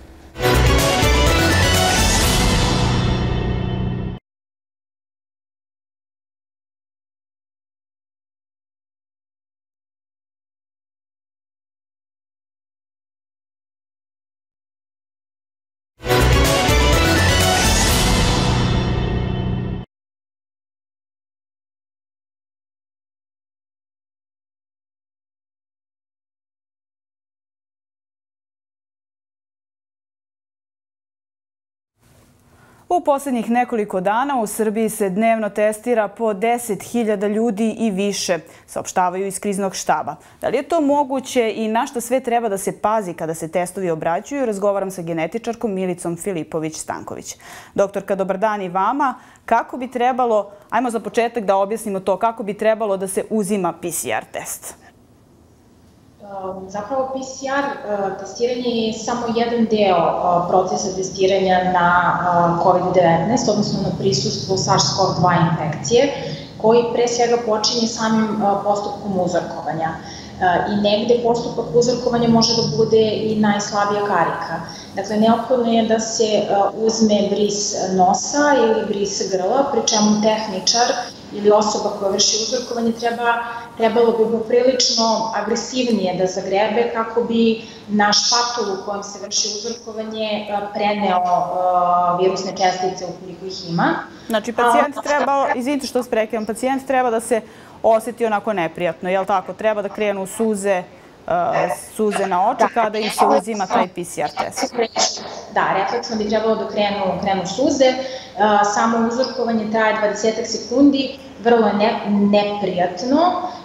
U posljednjih nekoliko dana u Srbiji se dnevno testira po deset hiljada ljudi i više, saopštavaju iz kriznog štaba. Da li je to moguće i na što sve treba da se pazi kada se testovi obrađuju, razgovaram sa genetičarkom Milicom Filipović-Stanković. Doktorka, dobar dan i vama. Kako bi trebalo, ajmo za početak da objasnimo to, kako bi trebalo da se uzima P C R test? Zapravo P C R testiranje je samo jedan deo procesa testiranja na COVID devetnaest, odnosno na prisustvo SARS-CoV dva infekcije, koji pre svega počinje samim postupkom uzorkovanja. I negde postupak uzorkovanja može da bude i najslabija karika. Dakle, neophodno je da se uzme bris nosa ili bris grla, pri čemu tehničar ili osoba koja vrši uzorkovanje trebalo bi poprilično agresivnije da zagrebe kako bi na špatulu u kojem se vrši uzorkovanje preneo virusne čestice ukoliko ih ima. Znači, pacijent treba, izvinite što sprekam, pacijent treba da se osjeti onako neprijatno, je li tako? Treba da krenu suze, suze na oči kada im se uzima taj P C R test. Da, refleksno bi trebalo da krenu suze. Samo uzorkovanje traje dvadeset sekundi, vrlo je neprijatno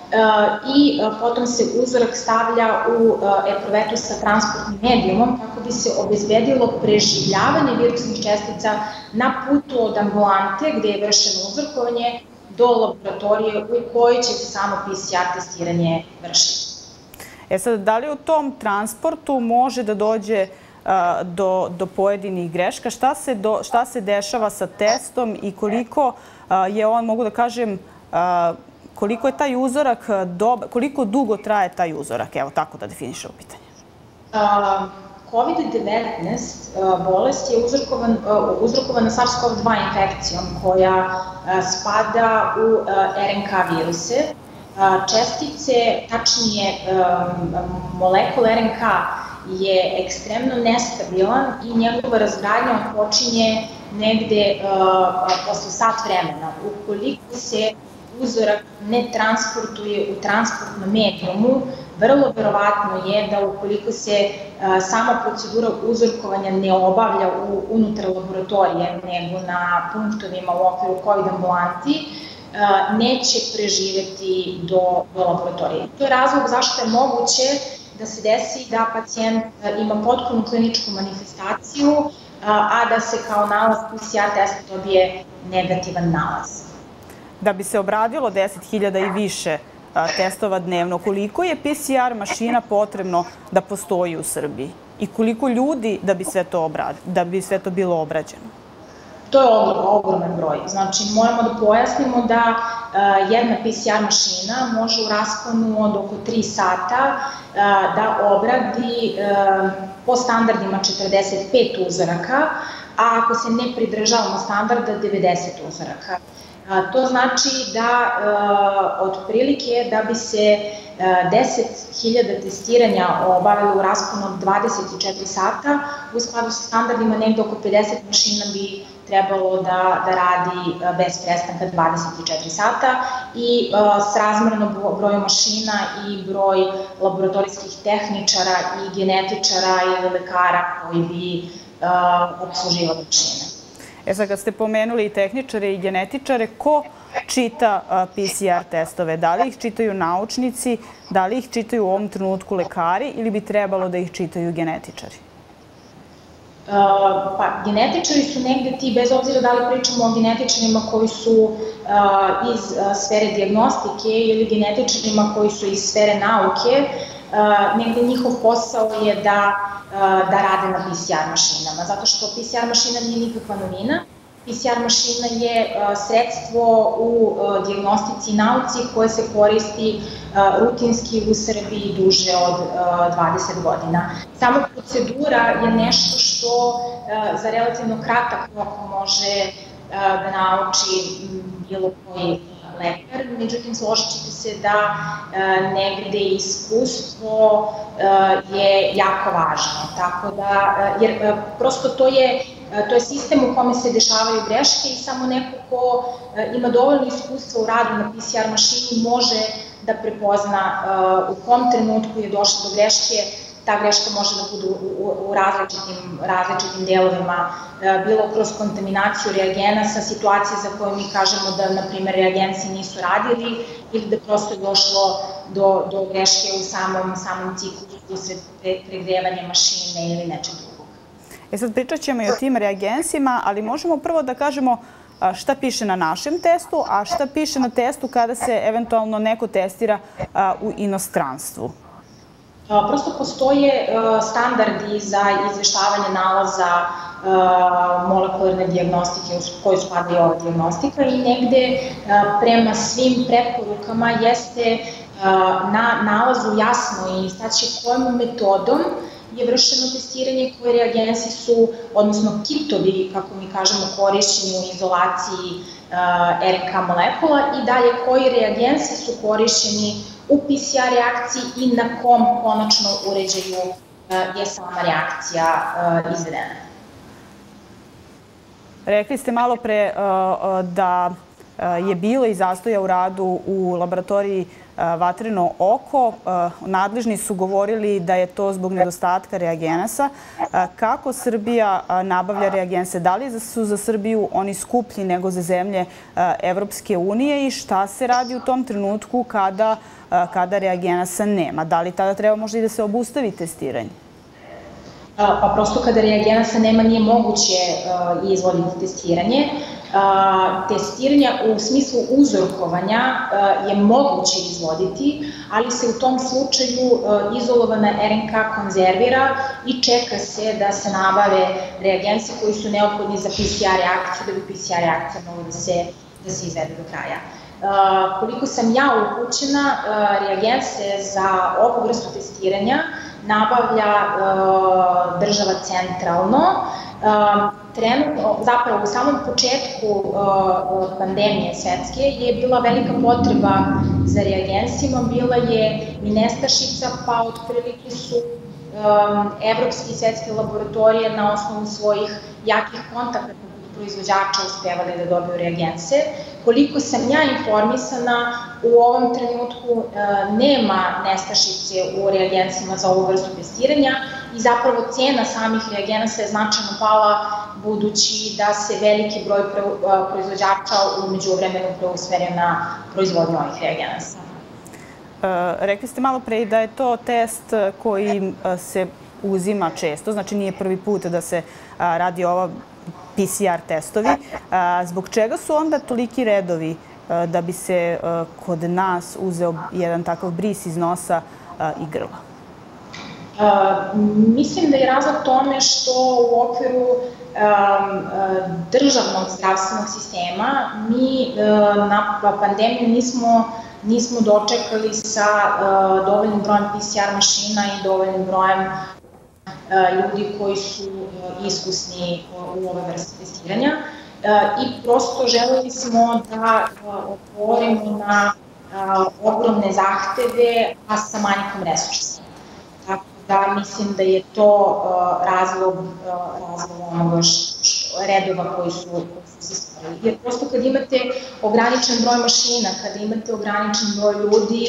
i potom se uzorak stavlja u epruvetu sa transportnim medijumom kako bi se obezbedilo preživljavanje virusnih čestica na putu od ambulante gde je vršeno uzorkovanje do laboratorije u kojoj će se samo P C R testiranje vršiti. E sad, da li u tom transportu može da dođe do, do pojedinih greška? Šta se, do, šta se dešava sa testom i koliko je on, mogu da kažem, koliko je taj uzorak, dobar, koliko dugo traje taj uzorak? Evo, tako da definišemo pitanje. COVID devetnaest bolest je uzrokovan, uzrokovana SARS-CoV dva infekcijom koja spada u R N K viruse. Čestice, tačnije molekula R N K je ekstremno nestabilan i njegova razgradnja počinje negde posle sat vremena. Ukoliko se uzorak ne transportuje u transportnom medijumu, vrlo verovatno je da ukoliko se sama procedura uzorkovanja ne obavlja unutar laboratorije, nego na punktovima u okviru COVID ambulanti, neće preživeti do, do laboratorije. To je razlog zašto je moguće da se desi da pacijent ima potpunu kliničku manifestaciju, a da se kao nalaz P C R testa dobije negativan nalaz. Da bi se obradilo deset hiljada i više testova dnevno, koliko je P C R mašina potrebno da postoji u Srbiji? I koliko ljudi da bi sve to, obrad, da bi sve to bilo obrađeno? To je ogroman broj. Znači, moramo da pojasnimo da jedna P C R mašina može u rasponu od oko tri sata da obradi po standardima četrdeset pet uzoraka, a ako se ne pridržavamo standarda, devedeset uzoraka. To znači da otprilike da bi se deset hiljada testiranja obavilo u rasponu od dvadeset četiri sata, u skladu sa standardima negde oko pedeset mašina bi trebalo da, da radi bez prestanka dvadeset četiri sata i srazmerno broju mašina i broj laboratorijskih tehničara i genetičara ili lekara koji bi obsluživali mašine. E sad, kad ste pomenuli i tehničare i genetičare, ko čita P C R testove? Da li ih čitaju naučnici, da li ih čitaju u ovom trenutku lekari ili bi trebalo da ih čitaju genetičari? Pa, genetičari su negde ti, bez obzira da li pričamo o genetičarima koji su iz sfere dijagnostike ili genetičarima koji su iz sfere nauke, negde njihov posao je da, da rade na P C R mašinama, zato što P C R mašina nije nikakva novina. P C R mašina je sredstvo u dijagnostici i nauci koje se koristi rutinski u Srbiji duže od dvadeset godina. Sama procedura je nešto što za relativno kratak rok može da nauči bilo koji lekar, međutim složit ćete se da negde iskustvo je jako važno, tako da, jer prosto to je To je sistem u kome se dešavaju greške i samo neko ko ima dovoljno iskustva u radu na P C R mašini može da prepozna u kom trenutku je došlo do greške. Ta greška može da bude u različitim, različitim delovima, bilo kroz kontaminaciju reagena sa situacije za koje mi kažemo da, na primjer, reagenci nisu radili ili da prosto je došlo do, do greške u samom, samom ciklusu usred pregrevanja mašine ili nečeg drugog. E sad pričat ćemo i o tim reagensima, ali možemo prvo da kažemo šta piše na našem testu, a šta piše na testu kada se eventualno neko testira u inostranstvu. Prosto postoje standardi za izveštavanje nalaza molekularne dijagnostike u koju spada i ova diagnostika i negde prema svim preporukama jeste na nalazu jasno i staće kojom metodom je vršeno testiranje, koje reagensi su, odnosno kitovi, kako mi kažemo, korišćeni u izolaciji R N K molekula i dalje koji reagensi su korišćeni u P C R reakciji i na kom konačno uređaju je sama reakcija izvedena. Rekli ste malo pre da je bilo i zastoja u radu u laboratoriji vatreno oko. Nadležni su govorili da je to zbog nedostatka reagenasa. Kako Srbija nabavlja reagense? Da li su za Srbiju oni skuplji nego za zemlje Evropske unije i šta se radi u tom trenutku kada, kada reagenasa nema? Da li tada treba možda i da se obustavi testiranje? Pa prosto kada reagenasa nema nije moguće izvoditi testiranje. Testiranja u smislu uzorkovanja je moguće izvoditi, ali se u tom slučaju izolovana er en ka konzervira i čeka se da se nabave reagensi koji su neophodni za pe ce er reakciju, da bi pe ce er reakcija mogla da se, da se izvede do kraja. Koliko sam ja upućena, reagense za ovu vrstu testiranja nabavlja država centralno. Trenutno, zapravo u samom početku pandemije svetske je bila velika potreba za reagensima, bila je i nestašica, pa otprilike su evropske i svetske laboratorije na osnovu svojih jakih kontakata proizvođača uspevali da dobiju reagense. Koliko sam ja informisana, u ovom trenutku nema nestašice u reagensima za ovu vrstu testiranja i zapravo cena samih reagenasa je značajno pala budući da se veliki broj proizvođača u međuvremenu preusmerio na proizvodnju ovih reagenasa. Rekli ste malo pre da je to test koji se uzima često, znači nije prvi put da se radi ova pe ce er testovi. Zbog čega su onda toliki redovi da bi se kod nas uzeo jedan takav bris iz nosa i grla? Mislim da je razlog tome što u okviru državnog zdravstvenog sistema mi na pandemiju nismo nismo dočekali sa dovoljnim brojem pe ce er mašina i dovoljnim brojem ljudi koji su iskusni u ove vrste testiranja i prosto želeli smo da odgovorimo na ogromne zahteve, a sa manjkom resursa. Tako da mislim da je to razlog onoga redova koji su se stvarili. Jer prosto kad imate ograničen broj mašina, kad imate ograničen broj ljudi,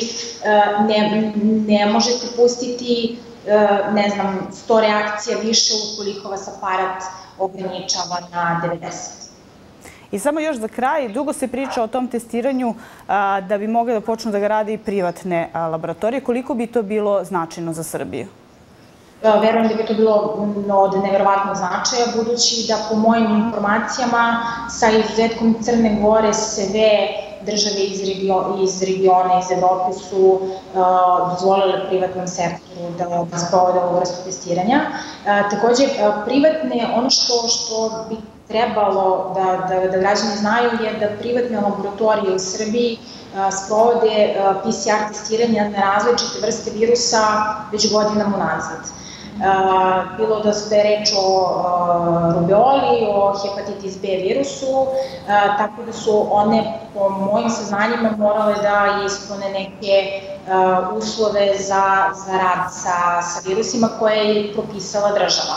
ne možete pustiti ne znam, sto reakcija više ukoliko vas aparat ograničava na devedeset. I samo još za kraj, dugo se priča o tom testiranju da bi mogle da počnu da ga rade i privatne laboratorije. Koliko bi to bilo značajno za Srbiju? Verujem da bi to bilo od neverovatnog značaja, budući da po mojim informacijama sa izuzetkom Crne Gore sve države iz regiona, iz Evrope su dozvolile privatnom sektoru da sprovode ovu vrstu testiranja. Takođe, privatne, ono što bi trebalo da građani znaju je da privatne laboratorije u Srbiji sprovode pe ce er testiranja na različite vrste virusa već godinama unazad. Bilo da je reč o rubeoli, o hepatitis B virusu, tako da su one, po mojim saznanjima, morale da ispune neke uslove za rad sa virusima koje je propisala država.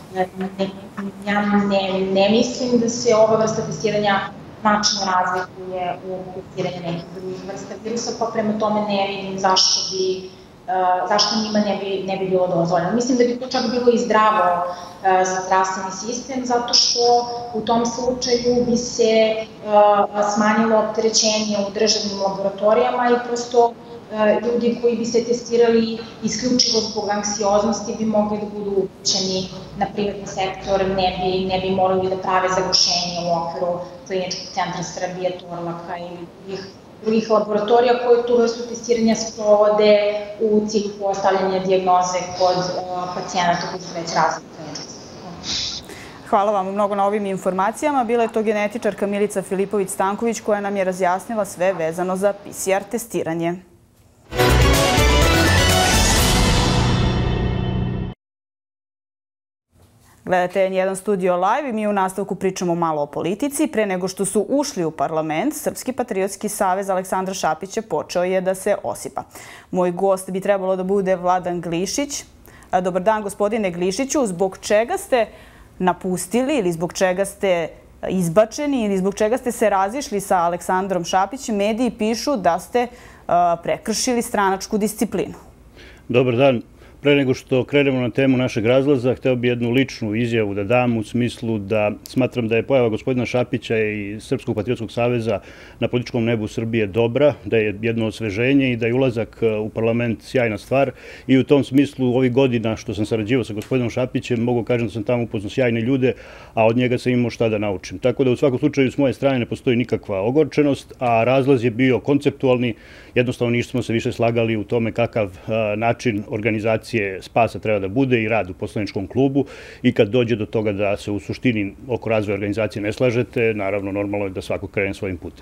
Ja ne mislim da se ova vrsta testiranja značajno razlikuje u testiranju nekih drugih vrsta virusa, pa prema tome ne vidim zašto bi zašto njima ne bi bilo dozvoljeno. Mislim da bi to čak bilo i zdravo za zdravstveni sistem, zato što u tom slučaju bi se smanjilo opterećenje u državnim laboratorijama i prosto ljudi koji bi se testirali isključivo zbog anksioznosti bi mogli da budu upućeni na privatni sektor, ne bi morali da prave zagušenje u okviru Kliničkog centra Srbije, Torlaka ili drugih drugih laboratorija koje tu vrstu testiranja sprovode u cilju postavljanja dijagnoze kod pacijenata koji su već razvili kliničku sliku. Hvala vam mnogo na ovim informacijama. Bila je to genetičarka Milica Filipović-Stanković koja nam je razjasnila sve vezano za pe ce er testiranje. Gledate en jedan Studio Live i mi u nastavku pričamo malo o politici. Pre nego što su ušli u parlament, Srpski patriotski savez Aleksandra Šapića počeo je da se osipa. Moj gost bi trebalo da bude Vladan Glišić. Dobar dan, gospodine Glišiću. Zbog čega ste napustili ili zbog čega ste izbačeni ili zbog čega ste se razišli sa Aleksandrom Šapićem. Mediji pišu da ste prekršili stranačku disciplinu. Dobar dan. Pre nego što krenemo na temu našeg razlaza, hteo bi jednu ličnu izjavu da dam u smislu da smatram da je pojava gospodina Šapića i Srpskog patriotskog saveza na političkom nebu Srbije dobra, da je jedno osveženje i da je ulazak u parlament sjajna stvar. I u tom smislu ovih godina što sam sarađivao sa gospodinom Šapićem, mogu kažem da sam tamo upoznao sjajne ljude, a od njega sam imao šta da naučim. Tako da u svakom slučaju s moje strane ne postoji nikakva ogorčenost, a razlaz je bio konceptualni. Jednostavno nismo se više slagali u tome kakav način organizacije Spasa treba da bude i rad u poslaničkom klubu i kad dođe do toga da se u suštini oko razvoja organizacije ne slažete, naravno normalno je da svako krene svojim putem.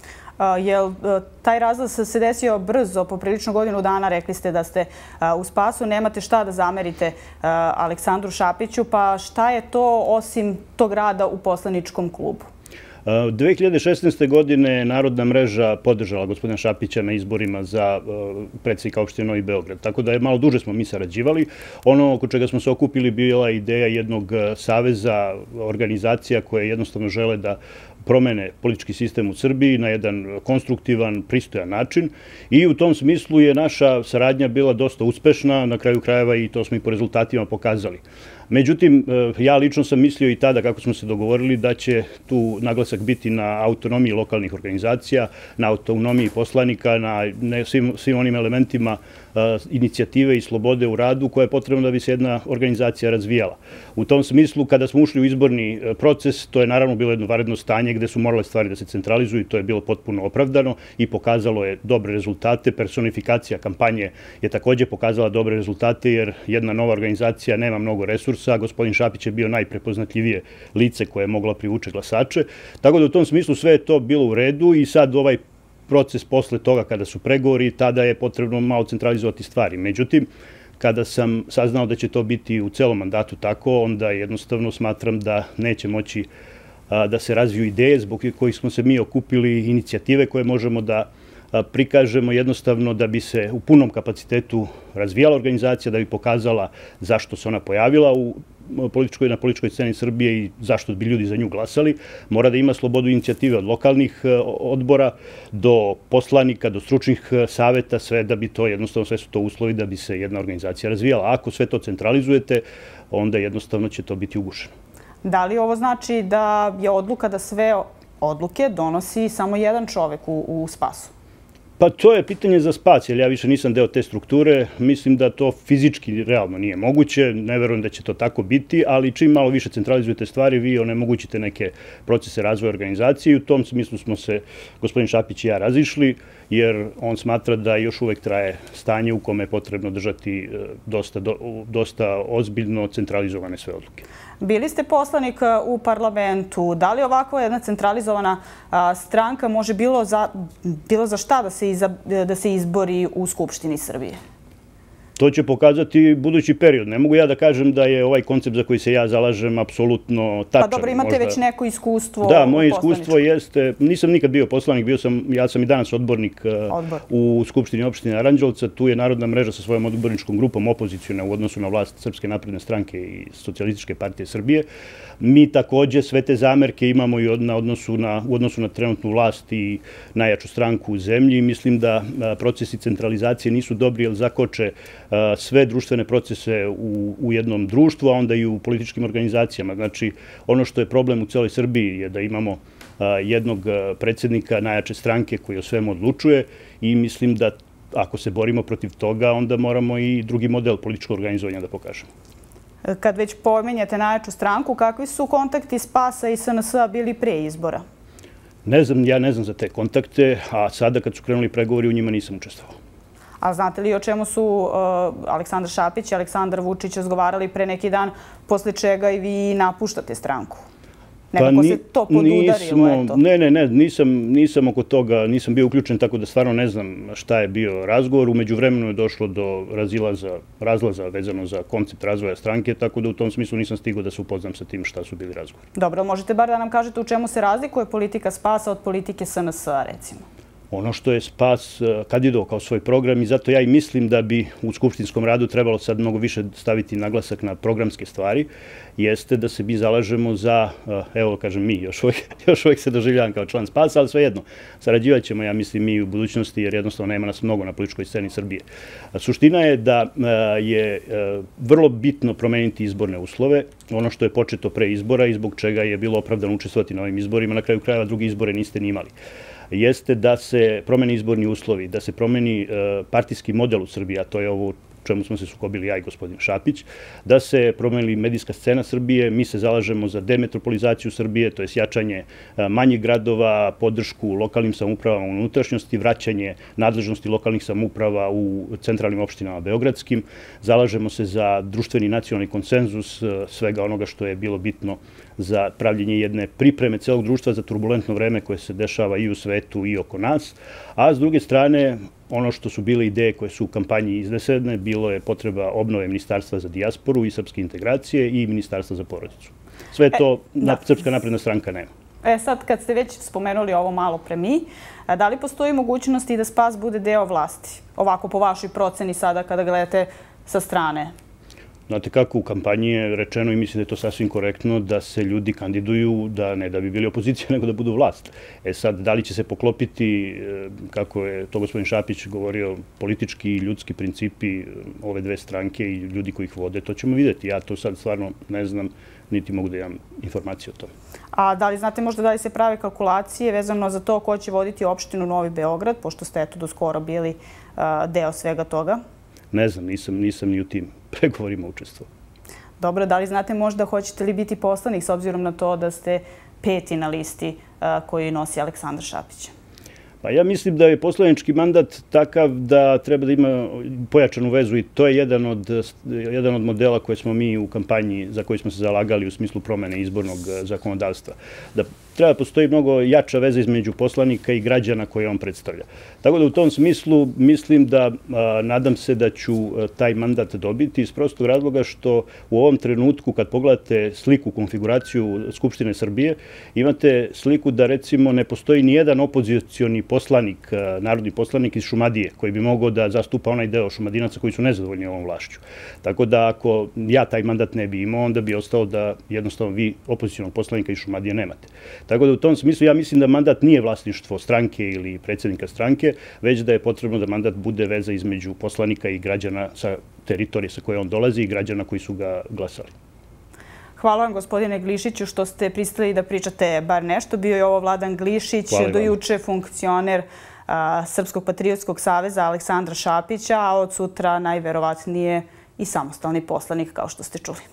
Jel taj razlaz se desio brzo, poprilično godinu dana, rekli ste da ste u Spasu, nemate šta da zamerite Aleksandru Šapiću, pa šta je to osim tog rada u poslaničkom klubu? dve hiljade šesnaeste. godine Narodna mreža podržala gospodina Šapića na izborima za predsjednika opštine Novi Beograd. Tako da je malo duže smo mi sarađivali. Ono oko čega smo se okupili bila ideja jednog saveza, organizacija koje jednostavno žele da promene politički sistem u Srbiji na jedan konstruktivan, pristojan način i u tom smislu je naša saradnja bila dosta uspešna, na kraju krajeva i to smo i po rezultatima pokazali. Međutim, ja lično sam mislio i tada, kako smo se dogovorili, da će tu naglasak biti na autonomiji lokalnih organizacija, na autonomiji poslanika, na svim, svim onim elementima inicijative i slobode u radu koja je potrebna da bi se jedna organizacija razvijala. U tom smislu, kada smo ušli u izborni proces, to je naravno bilo jedno vanredno stanje gde su morale stvari da se centralizuju i to je bilo potpuno opravdano i pokazalo je dobre rezultate. Personifikacija kampanje je takođe pokazala dobre rezultate jer jedna nova organizacija nema mnogo resursa. Gospodin Šapić je bio najprepoznatljivije lice koje je moglo privuče glasače. Tako da u tom smislu sve je to bilo u redu i sad ovaj proces posle toga kada su pregovori, tada je potrebno malo centralizovati stvari. Međutim, kada sam saznao da će to biti u celom mandatu tako, onda jednostavno smatram da neće moći da se razviju ideje zbog kojih smo se mi okupili, inicijative koje možemo da prikažemo jednostavno da bi se u punom kapacitetu razvijala organizacija, da bi pokazala zašto se ona pojavila u političkoj, na političkoj sceni Srbije i zašto bi ljudi za nju glasali. Mora da ima slobodu inicijative od lokalnih odbora do poslanika, do stručnih saveta, sve da bi to jednostavno, sve su to uslovi da bi se jedna organizacija razvijala. Ako sve to centralizujete, onda jednostavno će to biti ugušeno. Da li ovo znači da je odluka da sve odluke donosi samo jedan čovek u, u Spasu? Pa to je pitanje za Spas, jer ja više nisam deo te strukture. Mislim da to fizički realno nije moguće. Ne verujem da će to tako biti, ali čim malo više centralizujete stvari, vi onemogućite neke procese razvoja organizacije i u tom smislu smo se gospodin Šapić i ja razišli, jer on smatra da još uvek traje stanje u kome je potrebno držati dosta, do, dosta ozbiljno centralizovane sve odluke. Bili ste poslanik u parlamentu. Da li ovakva jedna centralizovana stranka može bilo za, bilo za šta da se, iza, da se izbori u Skupštini Srbije? To će pokazati budući period. Ne mogu ja da kažem da je ovaj koncept za koji se ja zalažem apsolutno tačan. Pa dobro, imate možda već neko iskustvo. Da, moje iskustvo jeste, nisam nikad bio poslanik, bio sam, ja sam i danas odbornik Odbor. u Skupštini opštine Aranđelovca. Tu je Narodna mreža sa svojom odborničkom grupom opozicijona u odnosu na vlast Srpske napredne stranke i Socijalističke partije Srbije. Mi takođe sve te zamerke imamo i na odnosu na, u odnosu na trenutnu vlast i najjaču stranku u zemlji. Mislim da procesi centralizacije nisu dobri jer zakoče sve društvene procese u, u jednom društvu, a onda i u političkim organizacijama. Znači, ono što je problem u celoj Srbiji je da imamo jednog predsjednika najjače stranke koji o svemu odlučuje i mislim da ako se borimo protiv toga, onda moramo i drugi model političkog organizovanja da pokažemo. Kad već pominjete najjaču stranku, kakvi su kontakti Spasa i S N S-a bili pre izbora? Ne znam, ja ne znam za te kontakte, a sada kad su krenuli pregovori u njima nisam učestvovao. A znate li o čemu su uh, Aleksandar Šapić i Aleksandar Vučić razgovarali pre neki dan, posle čega i vi napuštate stranku? Nekako se to podudarilo, ne, ne, ne, nisam, nisam oko toga, nisam bio uključen, tako da stvarno ne znam šta je bio razgovor. Umeđu vremenu je došlo do razilaza, razlaza vezano za koncept razvoja stranke, tako da u tom smislu nisam stigao da se upoznam sa tim šta su bili razgovori. Dobro, možete bar da nam kažete u čemu se razlikuje politika Spasa od politike S N S-a, recimo? ono što je Spas kandidovao kao svoj program i zato ja i mislim da bi u skupštinskom radu trebalo sad mnogo više staviti naglasak na programske stvari, jeste da se mi zalažemo za, evo kažem mi, još uvijek, još uvijek se doživljavam kao član Spasa, ali svejedno, sarađivat ćemo, ja mislim, mi u budućnosti, jer jednostavno nema nas mnogo na političkoj sceni Srbije. Suština je da je vrlo bitno promeniti izborne uslove, ono što je početo pre izbora i zbog čega je bilo opravdano učestvovati na ovim izborima, na kraju krajeva drugi izbore niste ni imali, jeste da se promeni izborni uslovi, da se promeni partijski model u Srbiji, a to je ovo čemu smo se sukobili ja i gospodin Šapić, da se promeni medijska scena Srbije. Mi se zalažemo za demetropolizaciju Srbije, to je jačanje manjih gradova, podršku lokalnim samoupravama u unutrašnjosti, vraćanje nadležnosti lokalnih samouprava u centralnim opštinama beogradskim. Zalažemo se za društveni nacionalni konsenzus svega onoga što je bilo bitno za pravljenje jedne pripreme celog društva za turbulentno vreme koje se dešava i u svetu i oko nas. A s druge strane, ono što su bile ideje koje su u kampanji iznesene, bilo je potreba obnove Ministarstva za dijasporu i srpske integracije i Ministarstva za porodicu. Sve to Srpska napredna stranka nema. E sad, kad ste već spomenuli ovo malo pre mi, da li postoji mogućnosti da Spas bude deo vlasti? Ovako, po vašoj proceni sada kada gledate sa strane. Znate kako, u kampanji je rečeno i mislim da je to sasvim korektno da se ljudi kandiduju, da ne da bi bili opozicija, nego da budu vlast. E sad, da li će se poklopiti, kako je to gospodin Šapić govorio, politički i ljudski principi ove dve stranke i ljudi koji ih vode, to ćemo vidjeti. Ja to sad stvarno ne znam, niti mogu da imam informacije o tome. A da li znate možda da li se prave kalkulacije vezano za to ko će voditi opštinu Novi Beograd, pošto ste eto do skoro bili deo svega toga? Ne znam, nisam ni u tim pregovorima učestvovao. Dobro, da li znate možda hoćete li biti poslanik s obzirom na to da ste peti na listi koju nosi Aleksandar Šapić? Pa ja mislim da je poslanički mandat takav da treba da ima pojačanu vezu i to je jedan od, jedan od modela koje smo mi u kampanji za koji smo se zalagali u smislu promene izbornog zakonodavstva. Da treba da postoji mnogo jača veza između poslanika i građana koje on predstavlja. Tako da u tom smislu mislim da, nadam se da ću taj mandat dobiti iz prostog razloga što u ovom trenutku kad pogledate sliku, konfiguraciju Skupštine Srbije, imate sliku da recimo ne postoji ni jedan opozicioni poslanik, narodni poslanik iz Šumadije koji bi mogao da zastupa onaj deo Šumadinaca koji su nezadovoljni ovom vlašću. Tako da ako ja taj mandat ne bi imao, onda bi ostao da jednostavno vi opozicionog poslanika iz Šumadije nemate. Tako da u tom smislu ja mislim da mandat nije vlasništvo stranke ili predsjednika stranke, već da je potrebno da mandat bude veza između poslanika i građana sa teritorije sa koje on dolazi i građana koji su ga glasali. Hvala vam, gospodine Glišiću, što ste pristali da pričate bar nešto. Bio je ovo Vladan Glišić, dojuče funkcioner Srpskog patriotskog saveza Aleksandra Šapića, a od sutra najverovatnije i samostalni poslanik, kao što ste čuli.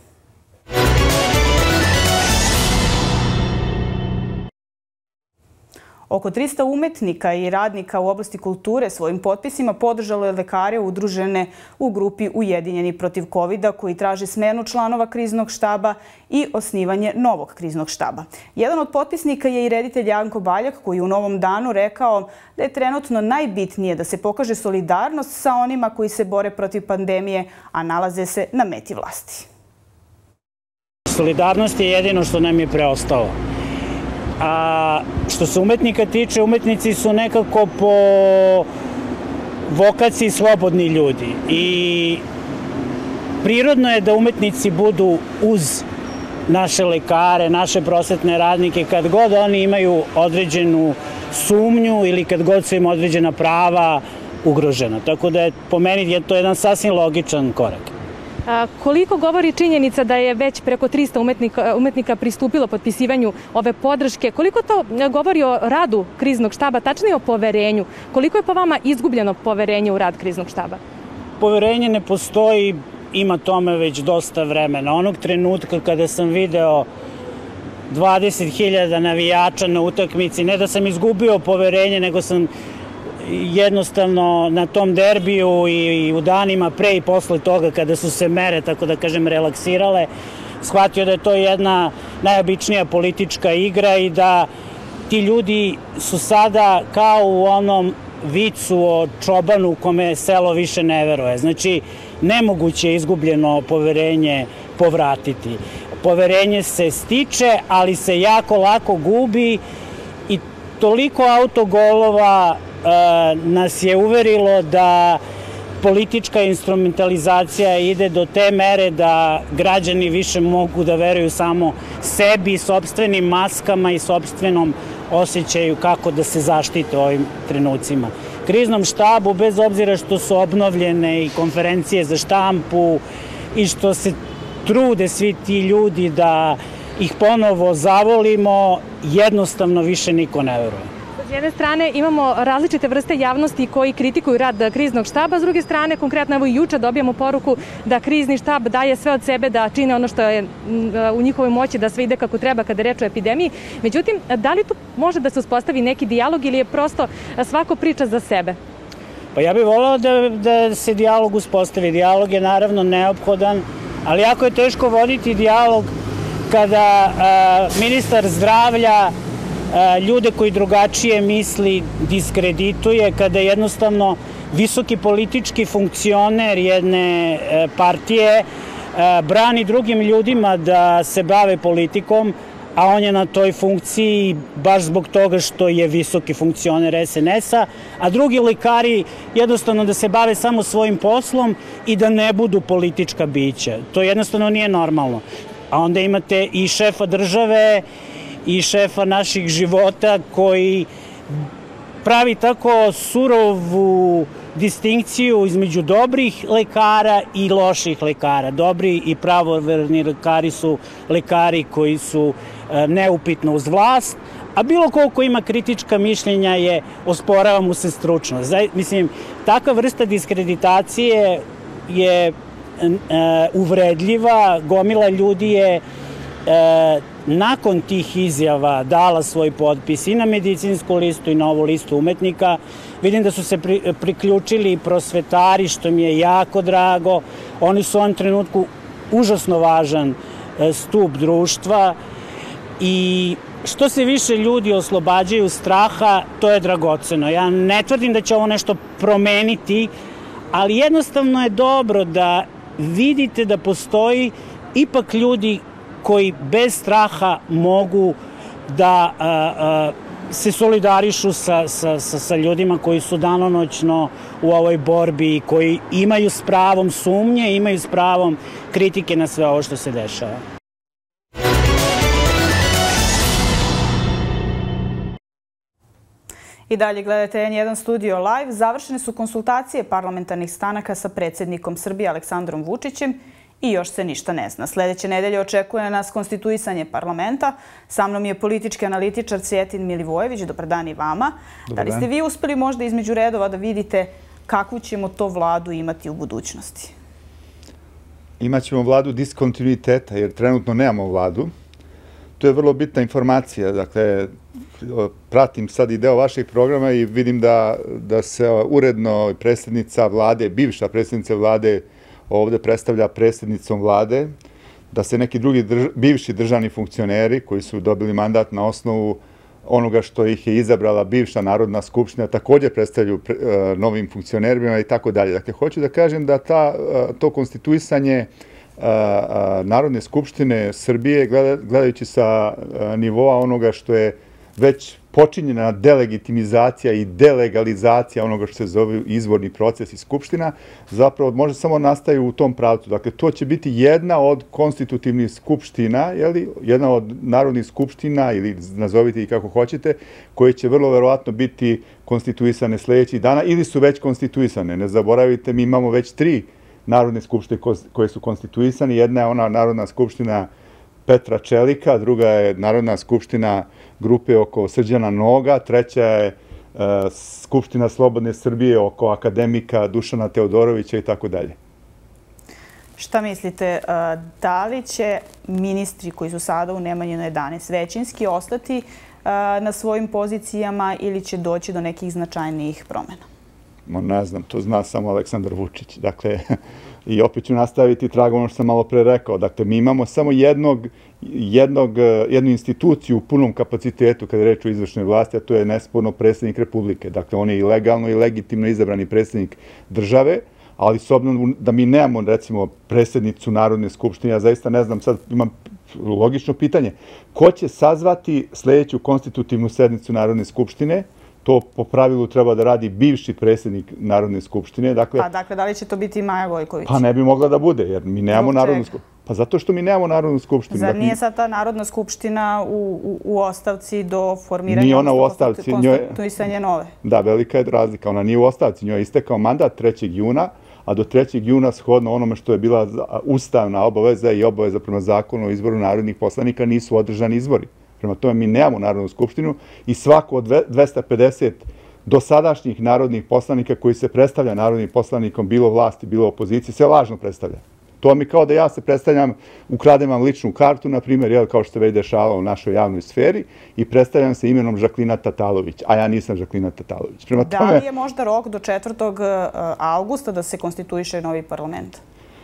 Oko trista umetnika i radnika u oblasti kulture svojim potpisima podržalo je lekare udružene u grupi Ujedinjeni protiv kovida koji traže smenu članova kriznog štaba i osnivanje novog kriznog štaba. Jedan od potpisnika je i reditelj Janko Baljak koji u Novom danu rekao da je trenutno najbitnije da se pokaže solidarnost sa onima koji se bore protiv pandemije, a nalaze se na meti vlasti. Solidarnost je jedino što nam je preostalo. A što se umetnika tiče, umetnici su nekako po vokaciji slobodni ljudi i prirodno je da umetnici budu uz naše lekare, naše prosvetne radnike kad god oni imaju određenu sumnju ili kad god su im određena prava ugrožena. Tako da je po meni je to jedan sasvim logičan korak. Koliko govori činjenica da je već preko trista umetnika, umetnika pristupilo potpisivanju ove podrške? Koliko to govori o radu kriznog štaba, tačnije o poverenju? Koliko je po vama izgubljeno poverenje u rad kriznog štaba? Poverenje ne postoji, ima tome već dosta vremena. Onog trenutka kada sam video dvadeset hiljada navijača na utakmici, ne da sam izgubio poverenje, nego sam jednostavno na tom derbiju i u danima pre i posle toga kada su se mere, tako da kažem, relaksirale, shvatio da je to jedna najobičnija politička igra i da ti ljudi su sada kao u onom vicu o čobanu kome selo više ne veruje. Znači, nemoguće je izgubljeno poverenje povratiti. Poverenje se stiče, ali se jako lako gubi i toliko autogolova nas je uverilo da politička instrumentalizacija ide do te mere da građani više mogu da veruju samo sebi, sopstvenim maskama i sopstvenom osjećaju kako da se zaštite u ovim trenucima. Kriznom štabu, bez obzira što su obnovljene i konferencije za štampu i što se trude svi ti ljudi da ih ponovo zavolimo, jednostavno više niko ne veruje. S jedne strane imamo različite vrste javnosti koji kritikuju rad kriznog štaba, s druge strane, konkretno evo i juče dobijamo poruku da krizni štab daje sve od sebe da čine ono što je u njihovoj moći da sve ide kako treba kada je reč o epidemiji. Međutim, da li tu može da se uspostavi neki dijalog ili je prosto svako priča za sebe? Pa ja bih volao da, da se dijalog uspostavi. Dijalog je naravno neophodan, ali jako je teško voditi dijalog kada a, ministar zdravlja ljude koji drugačije misli diskredituje, kada jednostavno visoki politički funkcioner jedne partije brani drugim ljudima da se bave politikom, a on je na toj funkciji baš zbog toga što je visoki funkcioner es en es a, a drugi lekari jednostavno da se bave samo svojim poslom i da ne budu politička bića. To jednostavno nije normalno. A onda imate i šefa države i šefa naših života koji pravi tako surovu distinkciju između dobrih lekara i loših lekara. Dobri i pravoverni lekari su lekari koji su neupitno uz vlast, a bilo ko ko ima kritička mišljenja je osporava mu se stručnost. Mislim, takva vrsta diskreditacije je uvredljiva, gomila ljudi je nakon tih izjava dala svoj potpis i na medicinsku listu i na ovu listu umetnika. Vidim da su se priključili prosvetari, što mi je jako drago. Oni su u ovom trenutku užasno važan stup društva i što se više ljudi oslobađaju straha, to je dragoceno. Ja ne tvrdim da će ovo nešto promeniti, ali jednostavno je dobro da vidite da postoji ipak ljudi koji bez straha mogu da a, a, se solidarišu sa, sa, sa, sa ljudima koji su danonoćno u ovoj borbi i koji imaju s pravom sumnje, imaju s pravom kritike na sve ovo što se dešava. I dalje gledate en jedan Studio Live. Završene su konsultacije parlamentarnih stanaka sa predsjednikom Srbije Aleksandrom Vučićem i još se ništa ne zna. Sljedeće nedelje očekuje nas konstituisanje parlamenta. Sa mnom je politički analitičar Cvjetin Milivojević. Dobar dan i vama. Da li ste vi uspeli možda između redova da vidite kakvu ćemo to vladu imati u budućnosti? Imaćemo vladu diskontinuiteta jer trenutno nemamo vladu. To je vrlo bitna informacija. Dakle, pratim sad i deo vaših programa i vidim da, da se uredno predsjednica vlade, bivša predsjednica vlade ovde predstavlja predsjednicom vlade, da se neki drugi drž, bivši državni funkcioneri koji su dobili mandat na osnovu onoga što ih je izabrala bivša Narodna skupština također predstavljaju pre, uh, novim funkcionerima i tako dalje. Dakle, hoću da kažem da ta, uh, to konstituisanje uh, uh, Narodne skupštine Srbije, gleda, gledajući sa uh, nivoa onoga što je već počinjena delegitimizacija i delegalizacija onoga što se zove izborni proces i skupština, zapravo može samo nastaje u tom pravcu. Dakle, to će biti jedna od konstitutivnih skupština, jeli? Jedna od narodnih skupština, ili nazovite i kako hoćete, koje će vrlo verovatno biti konstituisane sljedećih dana, ili su već konstituisane. Ne zaboravite, mi imamo već tri narodne skupštine koje su konstituisane. Jedna je ona Narodna skupština Petra Čelika, druga je Narodna skupština grupe oko Srđana Noga, treća je e, Skupština Slobodne Srbije oko akademika Dušana Teodorovića i tako dalje. Šta mislite, da li će ministri koji su sada u Nemanjinoj jedanaest većinski ostati na svojim pozicijama ili će doći do nekih značajnijih promjena? Ma ne znam, to zna samo Aleksandar Vučić. Dakle, i opet ću nastaviti tragom ono što sam malo pre rekao. Dakle, mi imamo samo jednog, jednog, jednu instituciju u punom kapacitetu kada je reč o izvršnoj vlasti, a to je nesporno predsjednik Republike. Dakle, on je i legalno i legitimno izabrani predsjednik države, ali s obzirom da mi nemamo, recimo, predsjednicu Narodne skupštine, ja zaista ne znam, sad imam logično pitanje, ko će sazvati sljedeću konstitutivnu sednicu Narodne skupštine? To po pravilu treba da radi bivši predsjednik Narodne skupštine. Pa dakle, da li će to biti Maja Gojković? Pa ne bi mogla da bude, jer mi nemamo Narodnu skupštinu. Pa zato što mi nemamo Narodnu skupštinu. Zar nije sad ta Narodna skupština u ostavci do formiranja? Nije ona u ostavci. Konstituisanje nove? Da, velika je razlika. Ona nije u ostavci. Njoj je istekao mandat trećeg juna, a do trećeg juna shodno onome što je bila ustavna obaveza i obaveza prema zakonu o izboru narodnih poslanika nisu održani izbori. Prema tome mi nemamo Narodnu skupštinu i svako od dvesta pedeset dosadašnjih narodnih poslanika koji se predstavlja narodnim poslanikom, bilo vlasti, bilo opozicije, se lažno predstavlja. To mi kao da ja se predstavljam, ukradem vam ličnu kartu, na primjer, kao što se već dešava u našoj javnoj sferi, i predstavljam se imenom Žaklina Tatalović, a ja nisam Žaklina Tatalović. Da li je možda rok do četvrtog avgusta da se konstituiše novi parlament?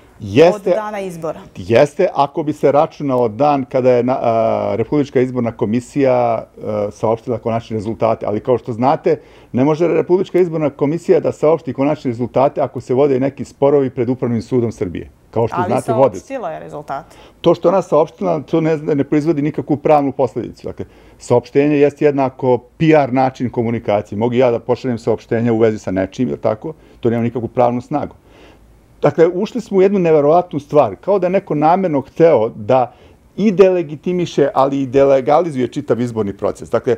Od dana izbora? Jeste, ako bi se računao dan kada je Republička izborna komisija saopštila konačne rezultate. Ali kao što znate, ne može Republička izborna komisija da saopšti konačne rezultate ako se vode neki sporovi pred Upravnim sudom Srbije. Ali saopštila je rezultate. To što ona saopštila, to ne proizvodi nikakvu pravnu posledicu. Dakle, saopštenje jest jednako P R način komunikacije. Mogu ja da pošaljem saopštenje u vezi sa nečim, jer tako? To nema nikakvu pravnu snagu. Dakle, ušli smo u jednu neverovatnu stvar, kao da je neko namerno hteo da i delegitimiše, ali i delegalizuje čitav izborni proces. Dakle,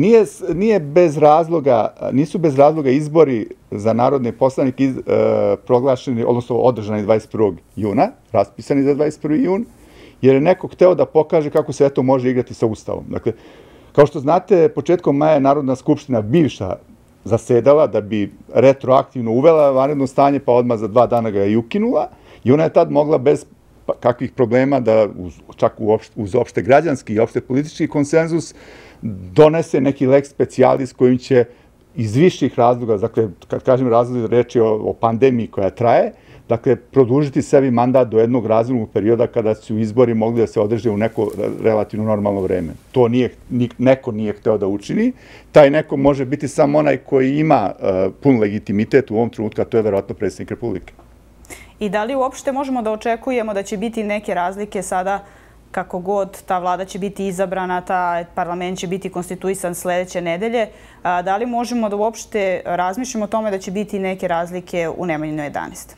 nije bez razloga, nisu bez razloga izbori za narodne poslanike proglašeni, odnosno održani dvadeset prvog juna, raspisani za dvadeset prvi jun, jer je neko hteo da pokaže kako se eto može igrati sa Ustavom. Dakle, kao što znate, početkom maja je Narodna skupština bivša zasedala da bi retroaktivno uvela vanredno stanje, pa odmah za dva dana ga je i ukinula. I ona je tad mogla bez kakvih problema da, čak uz opšte građanski i opšte politički konsenzus, donese neki lex specialis kojim će iz viših razloga, dakle, kad kažem razloga, reč je o pandemiji koja traje, dakle, produžiti sebi mandat do jednog razumnog perioda kada su izbori mogli da se održe u neko relativno normalno vreme. To neko nije hteo da učini. Taj neko može biti samo onaj koji ima pun legitimitet u ovom trenutku, a to je verovatno predsjednik Republike. I da li uopšte možemo da očekujemo da će biti neke razlike sada kako god ta vlada će biti izabrana, ta parlament će biti konstituisan sledeće nedelje? Da li možemo da uopšte razmišljamo o tome da će biti neke razlike u Nemanjinoj jedanaest?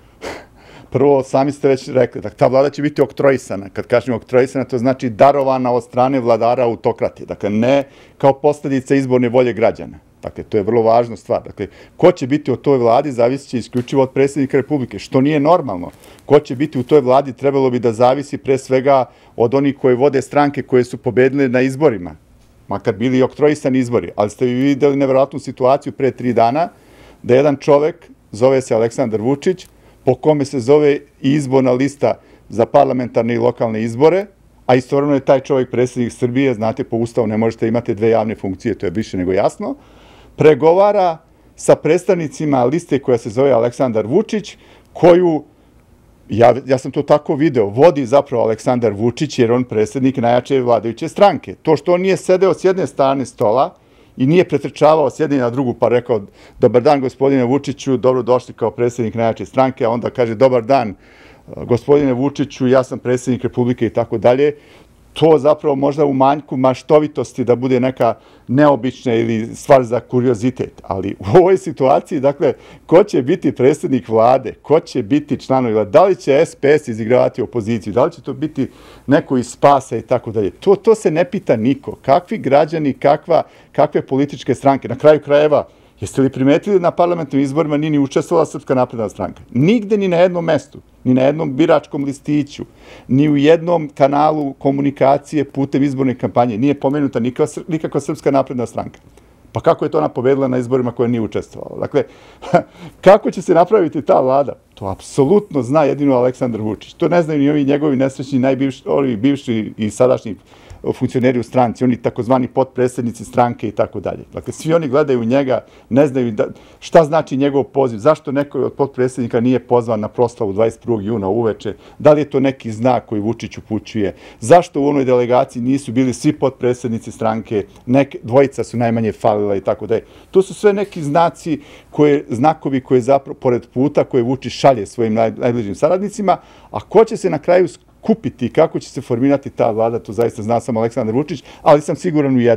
Prvo, sami ste već rekli, ta vlada će biti oktroisana. Kad kažem oktroisana, to znači darovana od strane vladara autokratije. Dakle, ne kao posljedica izborne volje građana. Dakle, to je vrlo važna stvar. Dakle, ko će biti u toj vladi zavisi će isključivo od predsjednika Republike, što nije normalno. Ko će biti u toj vladi trebalo bi da zavisi pre svega od onih koji vode stranke koje su pobedile na izborima, makar bili i oktroisani izbori. Ali ste vi videli nevjerojatnu situaciju pre tri dana da jedan čovek, zove se Aleksandar Vučić, po kome se zove i izborna lista za parlamentarne i lokalne izbore, a istovremeno je taj čovjek predsjednik Srbije, znate, po Ustavu ne možete imati dve javne funkcije, to je više nego jasno, pregovara sa predstavnicima liste koja se zove Aleksandar Vučić, koju, ja, ja sam to tako video, vodi zapravo Aleksandar Vučić jer on predsjednik najjače vladajuće stranke. To što on nije sedeo s jedne strane stola i nije pretrčavao s jedne na drugu pa rekao dobar dan gospodine Vučiću, dobro došli kao predsjednik najjače stranke, a onda kaže dobar dan gospodine Vučiću, ja sam predsjednik Republike i tako dalje. To zapravo možda u manjku maštovitosti da bude neka neobična ili stvar za kuriozitet. Ali u ovoj situaciji, dakle, ko će biti predsjednik vlade, ko će biti članovi vlade, da li će S P S izigravati opoziciju, da li će to biti neko iz Spasa i tako dalje. To, to se ne pita niko. Kakvi građani, kakva, kakve političke stranke. Na kraju krajeva, jeste li primetili na parlamentarnim izborima nije ni učestvovala Srpska napredna stranka? Nigde ni na jednom mestu, ni na jednom biračkom listiću, ni u jednom kanalu komunikacije putem izborne kampanje nije pomenuta nikakva Srpska napredna stranka. Pa kako je to ona pobedila na izborima koje nije učestvovala? Dakle, kako će se napraviti ta vlada? To apsolutno zna jedino Aleksandar Vučić. To ne znaju ni ovi njegovi nesrećni, najbivši, ovi bivši i sadašnji funkcioneri u stranci, oni takozvani potpredsjednici stranke i tako dalje. Dakle, svi oni gledaju njega, ne znaju šta znači njegov poziv, zašto neko od potpredsjednika nije pozvan na proslavu dvadeset prvog juna uveče, da li je to neki znak koji Vučić upućuje, zašto u onoj delegaciji nisu bili svi potpredsjednici stranke, dvojica su najmanje falila i tako dalje. To su sve neki znaci, znakovi koje zapravo, pored puta koje Vučić šalje svojim najbližim saradnicima, a ko će se na kraju kupiti kako će se formirati ta vlada, to zaista zna sam Aleksandar Vučić, ali sam siguran u jedno.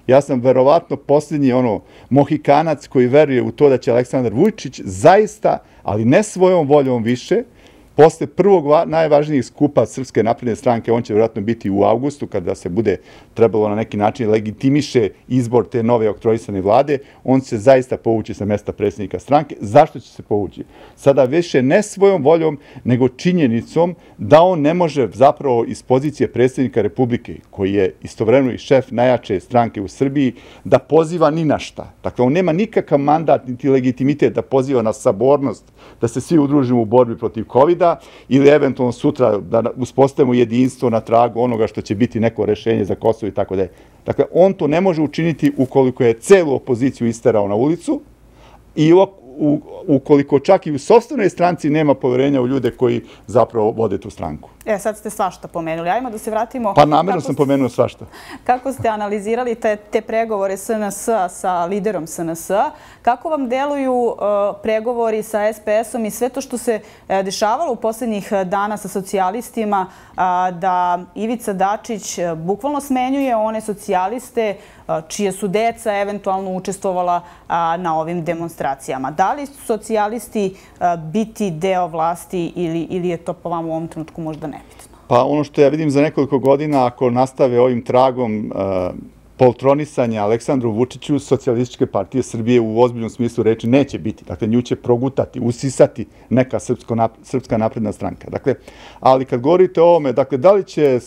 Ja sam verovatno posljednji ono mohikanac koji veruje u to da će Aleksandar Vučić zaista, ali ne svojom voljom više, posle prvog najvažnijih skupa Srpske napredne stranke, on će vjerojatno biti u avgustu, kada se bude trebalo na neki način legitimiše izbor te nove oktroisane vlade, on će zaista povući sa mesta predsjednika stranke. Zašto će se povući? Sada više ne svojom voljom, nego činjenicom da on ne može zapravo iz pozicije predsjednika Republike, koji je istovremeno i šef najjače stranke u Srbiji, da poziva ni na šta. Dakle, on nema nikakav mandat niti legitimitet da poziva na sabornost, da se svi udružimo u borbi protiv kovida, ili eventualno sutra da uspostavimo jedinstvo na tragu onoga što će biti neko rešenje za Kosovo i tako dalje. Dakle, on to ne može učiniti ukoliko je celu opoziciju isterao na ulicu i ukoliko čak i u sopstvenoj stranci nema poverenja u ljude koji zapravo vode tu stranku. E, sad ste svašta pomenuli. Ajmo da se vratimo... Pa namjerno sam pomenuo svašta. Kako ste analizirali te, te pregovore S N S-a sa liderom S N S-a? Kako vam deluju uh, pregovori sa S P S-om i sve to što se uh, dešavalo u posljednjih dana sa socijalistima, uh, da Ivica Dačić uh, bukvalno smenjuje one socijaliste uh, čije su deca eventualno učestvovala uh, na ovim demonstracijama? Da li su socijalisti uh, biti deo vlasti ili, ili je to po vam u ovom trenutku možda ne? Pa ono što ja vidim za nekoliko godina, ako nastave ovim tragom poltronisanja Aleksandru Vučiću, Socijalističke partije Srbije u ozbiljnom smislu reči neće biti. Dakle, nju će progutati, usisati neka Srpska napredna stranka. Dakle, ali kad govorite o ovome, dakle, da li će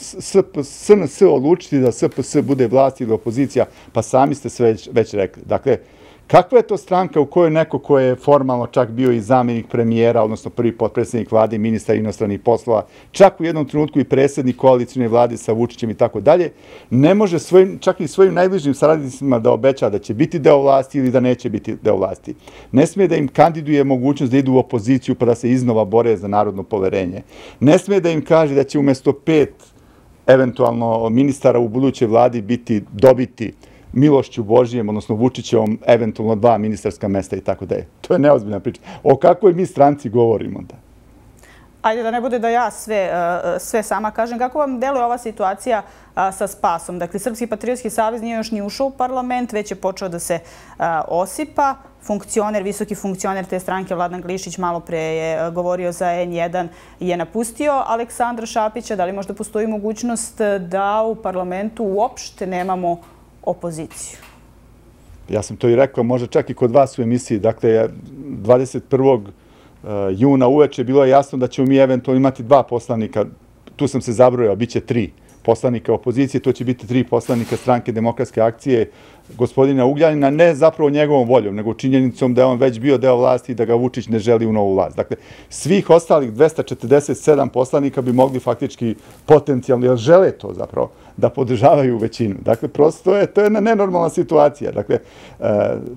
S N S odlučiti da S P S bude vlast ili opozicija, pa sami ste sve već rekli. Dakle, kakva je to stranka u kojoj neko ko je formalno čak bio i zamjenik premijera, odnosno prvi potpredsjednik vlade i ministar inostranih poslova, čak u jednom trenutku i predsjednik koalicijne vlade sa Vučićem i tako dalje, ne može svojim, čak i svojim najbližim saradnicima da obeća da će biti deo vlasti ili da neće biti deo vlasti. Ne smije da im kandiduje mogućnost da idu u opoziciju pa da se iznova bore za narodno poverenje. Ne smije da im kaže da će umjesto pet eventualno ministara u budućoj vladi biti dobiti milošću Božijem, odnosno Vučićevom, eventualno dva ministarska mesta i tako dalje. To je neozbiljna priča. O kakvoj mi stranci govorimo onda? Ajde da ne bude da ja sve, sve sama kažem. Kako vam deluje ova situacija sa Spasom? Dakle, Srpski patriotski savez nije još ni ušao u parlament, već je počeo da se osipa. Funkcioner, visoki funkcioner te stranke, Vladan Glišić, malo pre je govorio za N jedan, je napustio Aleksandra Šapića. Da li možda postoji mogućnost da u parlamentu uopšte nemamo opoziciju? Ja sam to i rekao, možda čak i kod vas u emisiji. Dakle, dvadeset prvog juna uveče bilo je jasno da ćemo mi eventualno imati dva poslanika. Tu sam se zabrojao, bit će tri poslanika opozicije, to će biti tri poslanika stranke Demokratske akcije gospodina Ugljanina, ne zapravo njegovom voljom, nego činjenicom da je on već bio deo vlasti i da ga Vučić ne želi u novu vlast. Dakle, svih ostalih dvesta četrdeset sedam poslanika bi mogli faktički potencijalno, jer žele to zapravo, da podržavaju većinu. Dakle, prosto je, to je nenormalna situacija. Dakle, e,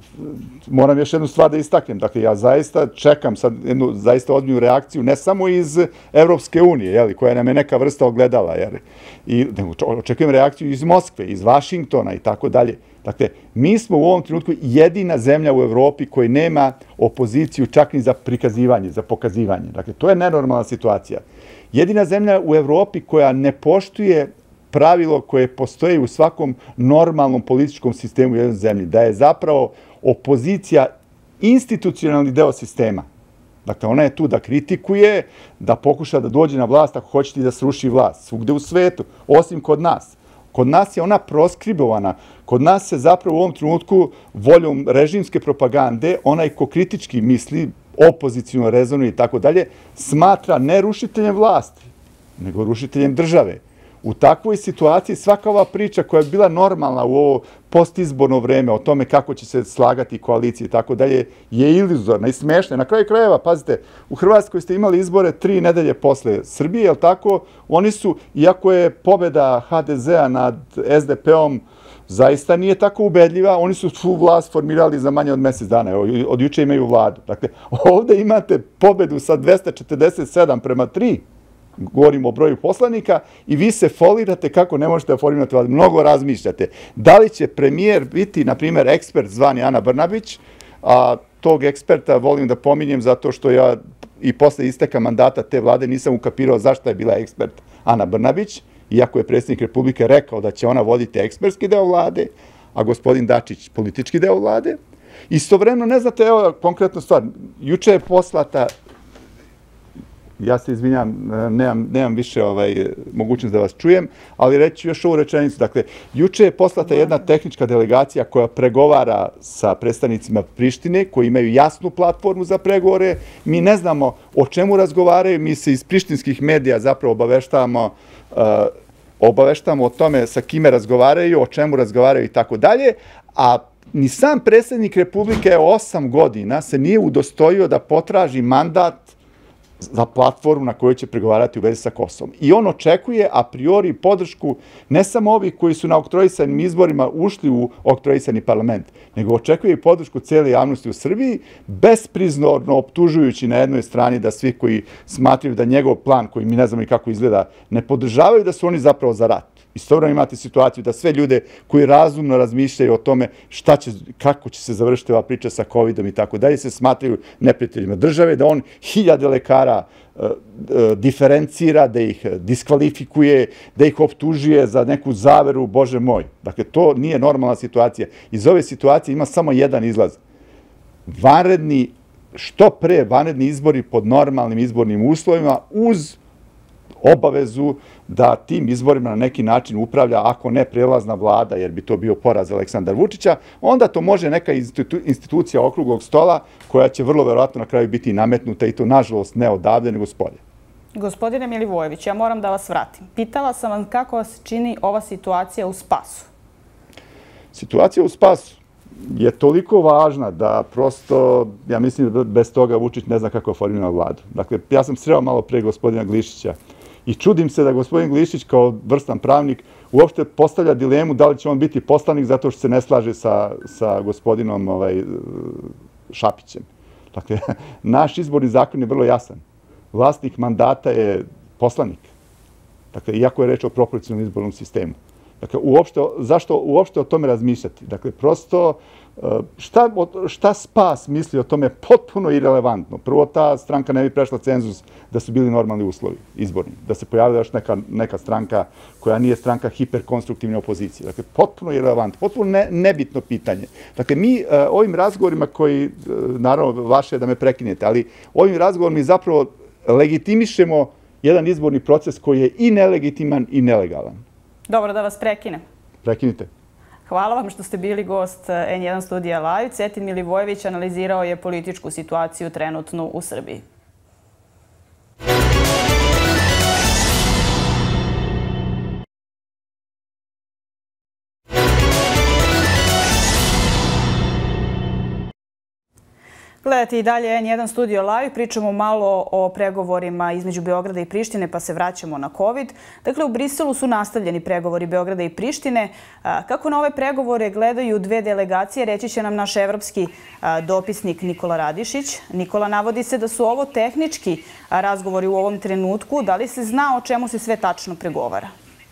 moram još jednu stvar da istaknem. Dakle, ja zaista čekam sad jednu zaista ozbiljnu reakciju, ne samo iz Evropske unije, jeli, koja nam je neka vrsta ogledala, jeli, i očekujem reakciju iz Moskve, iz Vašingtona i tako dalje. Dakle, mi smo u ovom trenutku jedina zemlja u Evropi koja nema opoziciju čak ni za prikazivanje, za pokazivanje. Dakle, to je nenormalna situacija. Jedina zemlja u Evropi koja ne poštuje pravilo koje postoje u svakom normalnom političkom sistemu u jednoj zemlji, da je zapravo opozicija institucionalni deo sistema. Dakle, ona je tu da kritikuje, da pokuša da dođe na vlast ako hoćete da sruši vlast. Svugde u svetu, osim kod nas. Kod nas je ona proskribovana. Kod nas se zapravo u ovom trenutku voljom režimske propagande, onaj ko kritički misli, opozicijno rezonuje i tako dalje, smatra ne rušiteljem vlasti, nego rušiteljem države. U takvoj situaciji svaka ova priča koja je bila normalna u ovo postizborno vreme o tome kako će se slagati koalicije i tako dalje je iluzorna i smešna. Na kraju krajeva, pazite, u Hrvatskoj ste imali izbore tri nedelje posle Srbije, jel tako? Oni su, iako je pobjeda H D Z-a nad S D P-om zaista nije tako ubedljiva, oni su tu vlast formirali za manje od mjesec dana. Od juče imaju vladu. Dakle, ovdje imate pobjedu sa dvesta četrdeset sedam prema tri. Govorimo o broju poslanika i vi se folirate kako ne možete da formirate vladu. Mnogo razmišljate. Da li će premijer biti, na primjer, ekspert zvani Ana Brnabić, a tog eksperta volim da pominjem zato što ja i posle isteka mandata te vlade nisam ukapirao zašto je bila ekspert Ana Brnabić, iako je predsjednik Republike rekao da će ona voditi ekspertski deo vlade, a gospodin Dačić politički deo vlade. Istovremeno, ne znate, evo konkretna stvar, juče je poslata, ja se izvinjam, nemam, nemam više ovaj, mogućnost da vas čujem, ali reći još ovu rečenicu. Dakle, juče je poslata jedna tehnička delegacija koja pregovara sa predstavnicima Prištine, koji imaju jasnu platformu za pregovore. Mi ne znamo o čemu razgovaraju, mi se iz prištinskih medija zapravo obaveštavamo, uh, obaveštavamo o tome sa kime razgovaraju, o čemu razgovaraju i tako dalje, a ni sam predsjednik Republike osam godina se nije udostojio da potraži mandat za platformu na kojoj će pregovarati u vezi sa Kosovom. I on očekuje a priori podršku ne samo ovih koji su na oktrojisanim izborima ušli u oktrojisani parlament, nego očekuje i podršku cijele javnosti u Srbiji, besprizorno optužujući na jednoj strani da svi koji smatraju da njegov plan, koji mi ne znamo i kako izgleda, ne podržavaju, da su oni zapravo za rat. Istovremeno imate situaciju da sve ljude koji razumno razmišljaju o tome šta će, kako će se završiti ova priča sa covidom i tako dalje, se smatraju neprijateljima države, da on hiljade lekara uh, uh, diferencira, da ih diskvalifikuje, da ih optužuje za neku zaveru, Bože moj. Dakle, to nije normalna situacija. Iz ove situacije ima samo jedan izlaz. Vanredni, što pre vanredni izbori pod normalnim izbornim uslovima uz obavezu da tim izborima na neki način upravlja, ako ne prelazna vlada, jer bi to bio poraz Aleksandra Vučića, onda to može neka institucija okruglog stola koja će vrlo verovatno na kraju biti nametnuta i to nažalost ne odavde nego spolje. Gospodine Milivojević, ja moram da vas vratim. Pitala sam vam kako vas čini ova situacija u Spasu. Situacija u Spasu je toliko važna da prosto, ja mislim da bez toga Vučić ne zna kako formira vladu. Dakle, ja sam sreo malo pre gospodina Glišića i čudim se da gospodin Glišić kao vrstan pravnik uopšte postavlja dilemu da li će on biti poslanik zato što se ne slaže sa, sa gospodinom ovaj, Šapićem. Dakle, naš izborni zakon je vrlo jasan. Vlasnik mandata je poslanik. Dakle, iako je reč o proporcionalnom izbornom sistemu. Dakle, uopšte, zašto uopšte o tome razmišljati? Dakle, prosto šta, šta Spas misli o tome potpuno irelevantno. Prvo, ta stranka ne bi prešla cenzus da su bili normalni uslovi izborni. Da se pojavila još neka, neka stranka koja nije stranka hiperkonstruktivne opozicije. Dakle, potpuno irelevantno, potpuno ne, nebitno pitanje. Dakle, mi ovim razgovorima koji, naravno, vaše je da me prekinete, ali ovim razgovorima mi zapravo legitimišemo jedan izborni proces koji je i nelegitiman i nelegalan. Dobro, da vas prekinem. Prekinite. Hvala vam što ste bili gost N jedan Studija Live. Cetin Milivojević analizirao je političku situaciju trenutnu u Srbiji. Gledajte i dalje N jedan Studio Live. Pričamo malo o pregovorima između Beograda i Prištine, pa se vraćamo na COVID. Dakle, u Briselu su nastavljeni pregovori Beograda i Prištine. Kako na ove pregovore gledaju dve delegacije, reći će nam naš evropski dopisnik Nikola Radišić. Nikola, navodi se da su ovo tehnički razgovori u ovom trenutku. Da li se zna o čemu se sve tačno pregovara?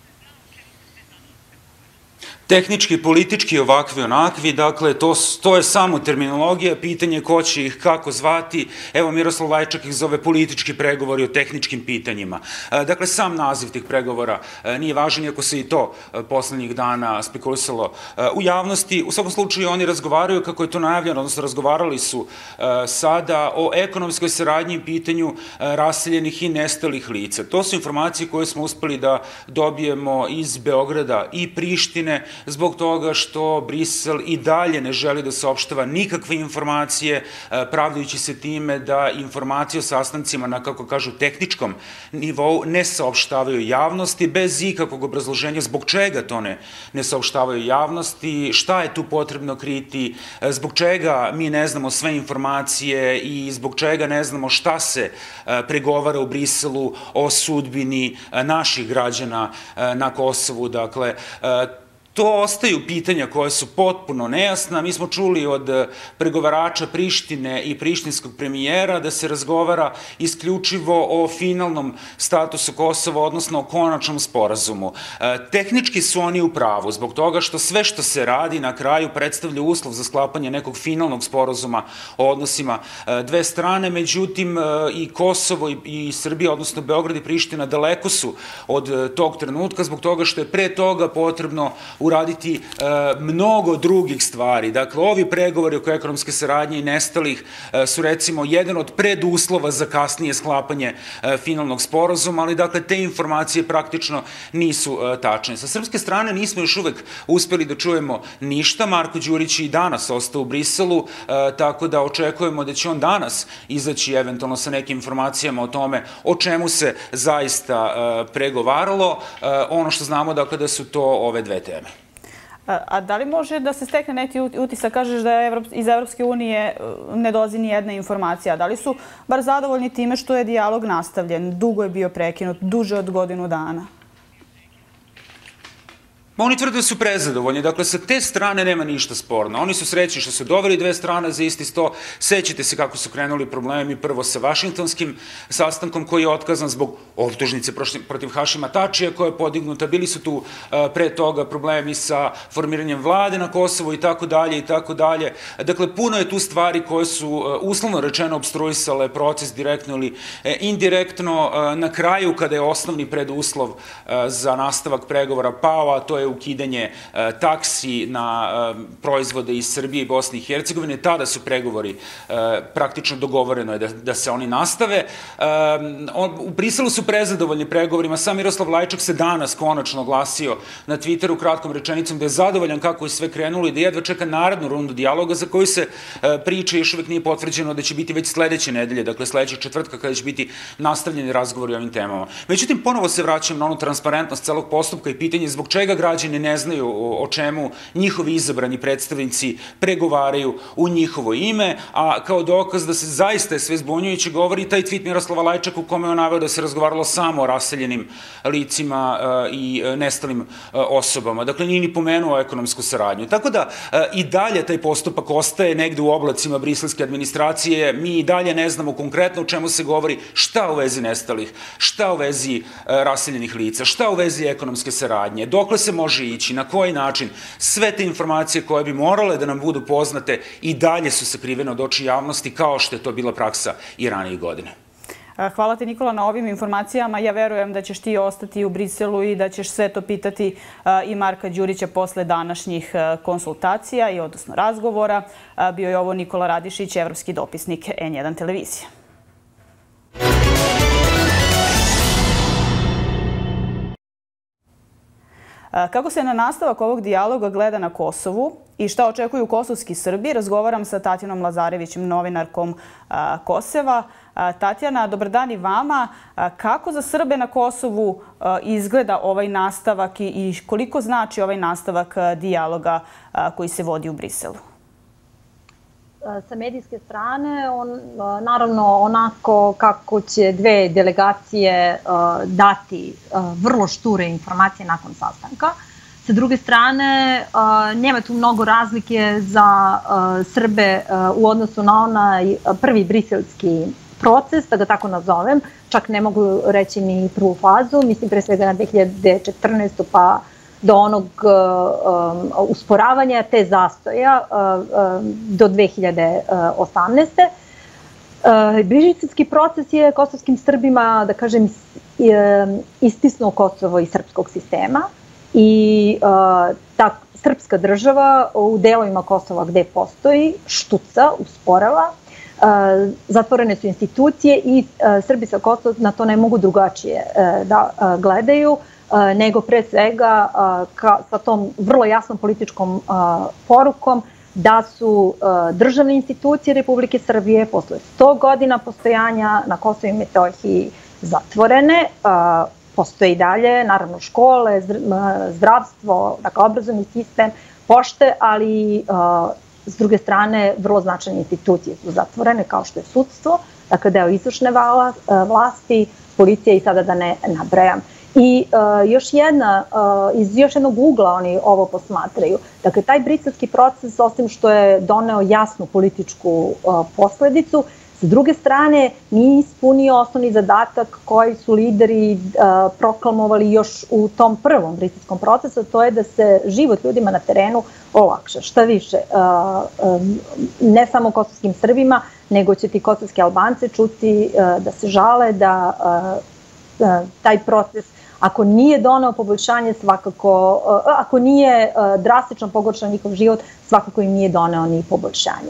Tehnički, politički, ovakvi, onakvi, dakle, to, to je samo terminologija, pitanje ko će ih kako zvati. Evo, Miroslav Lajčak ih zove politički pregovori o tehničkim pitanjima. Dakle, sam naziv tih pregovora nije važan, iako se i to poslednjih dana spekulisalo u javnosti. U svakom slučaju, oni razgovaraju, kako je to najavljeno, odnosno razgovarali su sada o ekonomskoj saradnji i pitanju raseljenih i nestalih lica. To su informacije koje smo uspeli da dobijemo iz Beograda i Prištine, zbog toga što Brisel i dalje ne želi da saopštava nikakve informacije, pravdajući se time da informacije o sastancima na, kako kažu, tehničkom nivou ne saopštavaju javnosti, bez ikakvog obrazloženja zbog čega to ne, ne saopštavaju javnosti, šta je tu potrebno kriti, zbog čega mi ne znamo sve informacije i zbog čega ne znamo šta se pregovara u Briselu o sudbini naših građana na Kosovu. Dakle, to ostaju pitanja koje su potpuno nejasna. Mi smo čuli od pregovarača Prištine i prištinskog premijera da se razgovara isključivo o finalnom statusu Kosova, odnosno o konačnom sporazumu. Tehnički su oni u pravu, zbog toga što sve što se radi na kraju predstavlja uslov za sklapanje nekog finalnog sporazuma o odnosima dve strane, međutim i Kosovo i Srbija, odnosno Beograd i Priština, daleko su od tog trenutka, zbog toga što je pre toga potrebno uraditi mnogo drugih stvari. Dakle, ovi pregovori oko ekonomske saradnje i nestalih su recimo jedan od preduslova za kasnije sklapanje finalnog sporazuma, ali dakle te informacije praktično nisu tačne. Sa srpske strane nismo još uvek uspeli da čujemo ništa. Marko Đurić i danas ostao u Briselu, tako da očekujemo da će on danas izaći eventualno sa nekim informacijama o tome o čemu se zaista pregovaralo. Ono što znamo dakle da su to ove dve teme. A da li može da se stekne neki utisak, kažeš da je iz Evropske unije ne dolazi ni jedna informacija, da li su bar zadovoljni time što je dijalog nastavljen, dugo je bio prekinut, duže od godinu dana? Oni tvrde da su prezadovoljni, dakle sa te strane nema ništa sporno. Oni su srećni što su doveli dve strane za isti sto. Sećate se kako su krenuli problemi prvo sa vašingtonskim sastankom koji je otkazan zbog optužnice protiv Hašima Tačija koja je podignuta. Bili su tu pre toga problemi sa formiranjem vlade na Kosovu i tako dalje i tako dalje. Dakle, puno je tu stvari koje su uslovno rečeno obstruisale proces direktno ili indirektno. Na kraju, kada je osnovni preduslov za nastavak pregovora pao, a to je ukidanje taksi na proizvode iz Srbije i Bosne i Hercegovine. Tada su pregovori, praktično dogovoreno je da se oni nastave. U Briselu su prezadovoljni pregovorima. Sam Miroslav Lajčak se danas konačno oglasio na Twitteru kratkom rečenicom da je zadovoljan kako je sve krenulo i da jedva čeka narednu rundu dijaloga za koju se priča još uvek nije potvrđeno da će biti već sledeće nedelje, dakle sledećeg četvrtka kada će biti nastavljeni razgovori o ovim temama. Međutim, ponovo se vraćam na onu transparentnost celog postupka i pitanje zbog čega građani ne znaju o čemu njihovi izabrani predstavnici pregovaraju u njihovo ime, a kao dokaz da se zaista je sve zbunjujuće govori taj tweet Miroslava Lajčaka u kome je on naveo da se razgovaralo samo o raseljenim licima i nestalim osobama. Dakle, nije ni pomenuo ekonomsku saradnju. Tako da i dalje taj postupak ostaje negde u oblacima briselske administracije. Mi i dalje ne znamo konkretno o čemu se govori, šta u vezi nestalih, šta u vezi raseljenih lica, šta u vezi ekonomske saradnje, dokle se može ići, na koji način. Sve te informacije koje bi morale da nam budu poznate i dalje su sakrivene od očiju javnosti, kao što je to bila praksa i ranijih godine. Hvala ti, Nikola, na ovim informacijama. Ja verujem da ćeš ti ostati u Briselu i da ćeš sve to pitati i Marka Đurića posle današnjih konsultacija i odnosno razgovora. Bio je ovo Nikola Radišić, evropski dopisnik N jedan televizije. Kako se na nastavak ovog dijaloga gleda na Kosovu i šta očekuju kosovski Srbi, razgovaram sa Tatjanom Lazarevićem, novinarkom Koseva. Tatjana, dobar dan i vama. Kako za Srbe na Kosovu izgleda ovaj nastavak i koliko znači ovaj nastavak dijaloga koji se vodi u Briselu? Sa medijske strane, on, naravno onako kako će dve delegacije dati vrlo šture informacije nakon sastanka. Sa druge strane, nema tu mnogo razlike za Srbe u odnosu na onaj prvi briselski proces, da ga tako nazovem. Čak ne mogu reći ni prvu fazu, mislim pre svega na dve hiljade četrnaestu pa do onog uh, usporavanja te zastoja uh, uh, do dve hiljade osamnaeste. Uh, Briselski proces je kosovskim Srbima, da kažem, istisnuo Kosovo iz srpskog sistema i uh, ta srpska država u delovima Kosova gde postoji štuca, usporava, uh, zatvorene su institucije i uh, Srbi sa Kosova na to ne mogu drugačije uh, da uh, gledaju, nego pre svega sa tom vrlo jasnom političkom porukom da su državne institucije Republike Srbije posle sto godina postojanja na Kosovu i Metohiji zatvorene. Postoje i dalje, naravno, škole, zdravstvo, dakle, obrazovni sistem, pošte, ali s druge strane vrlo značajne institucije su zatvorene, kao što je sudstvo, dakle, deo izvršne vlasti, policija i sada da ne nabrajam. I uh, još jedna, uh, iz još jednog ugla oni ovo posmatraju. Dakle, taj briselski proces, osim što je doneo jasnu političku uh, posledicu, s druge strane nije ispunio osnovni zadatak koji su lideri uh, proklamovali još u tom prvom briselskom procesu, to je da se život ljudima na terenu olakša. Šta više, uh, um, ne samo kosovskim Srbima, nego će ti kosovski Albance čuti uh, da se žale da uh, uh, taj proces Ako nije doneo poboljšanje, svakako, ako nije drastično pogoršao njihov život, svakako im nije doneo ni poboljšanje.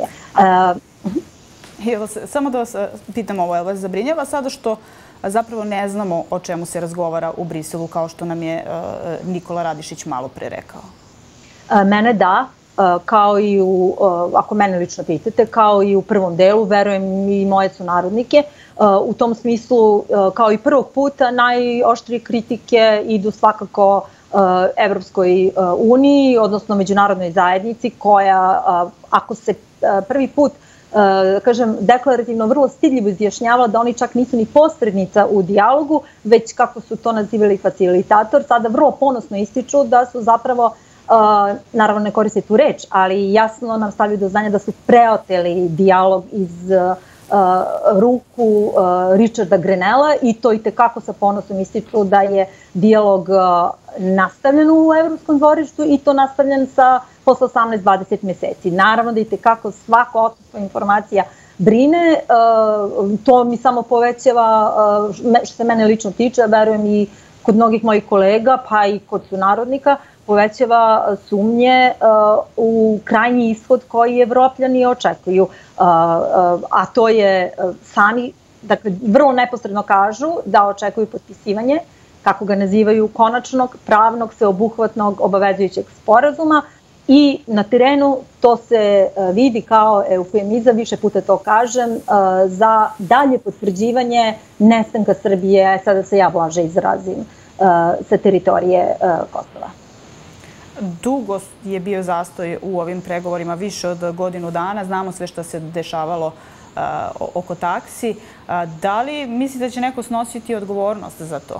Samo da vas pitam ovo, je li vas zabrinjava sada što zapravo ne znamo o čemu se razgovara u Briselu, kao što nam je Nikola Radišić malo pre rekao? Mene da, kao i u, ako mene lično pitate, kao i u prvom delu, verujem i moje sunarodnike. U tom smislu, kao i prvog puta, najoštrije kritike idu svakako Evropskoj uniji, odnosno međunarodnoj zajednici, koja, ako se prvi put kažem, deklarativno vrlo stidljivo izjašnjavala da oni čak nisu ni posrednica u dijalogu, već kako su to nazivali facilitator, sada vrlo ponosno ističu da su zapravo, naravno ne koriste tu reč, ali jasno nam stavljaju do znanja da su preoteli dijalog iz ruku Richarda Grenella i to i tekako sa ponosom ističu da je dijalog nastavljen u Evropskom dvorištu i to nastavljen sa posle osamnaest do dvadeset meseci. Naravno da i tekako svako odsustvo informacija brine, to mi samo povećava, što se mene lično tiče, verujem i kod mnogih mojih kolega, pa i kod sunarodnika, povećava sumnje u krajnji ishod koji Evropljani očekuju. A to je sami, dakle, vrlo neposredno kažu da očekuju potpisivanje, kako ga nazivaju, konačnog, pravnog, sveobuhvatnog, obavezujućeg sporazuma i na terenu to se vidi kao eufemizam, više puta to kažem, za dalje potvrđivanje nestanka Srbije, sada se ja blaže izrazim, sa teritorije Kosova. Dugo je bio zastoj u ovim pregovorima, više od godinu dana. Znamo sve što se dešavalo oko taksi. Da li mislite da će neko snositi odgovornost za to?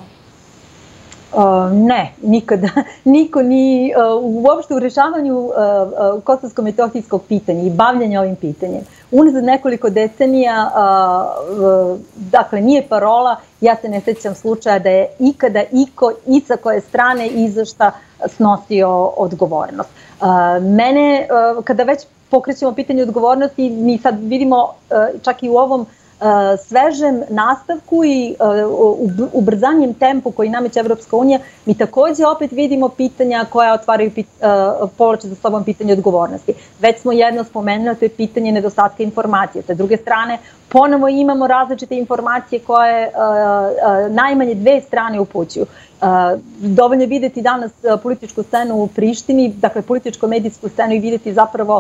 Ne, nikada. Niko ni uopšte u rešavanju kosovsko-metohijskog pitanja i bavljanja ovim pitanjem. Unazad nekoliko decenija, dakle, nije parola, ja se ne sećam slučaja da je ikada iko i sa koje strane i za šta snosio odgovornost. Mene, kada već pokrećemo pitanje odgovornosti, mi sad vidimo čak i u ovom svežem nastavku i ubrzanjem tempu koji nameće Evropska unija, mi takođe opet vidimo pitanja koja otvaraju, povlače za sobom pitanje odgovornosti. Već smo jedno spomenuli, to je pitanje nedostatka informacije. Sa druge strane, ponovo imamo različite informacije koje najmanje dve strane upućuju. Dovoljno je videti danas političku scenu u Prištini, dakle političko-medijsku scenu i videti zapravo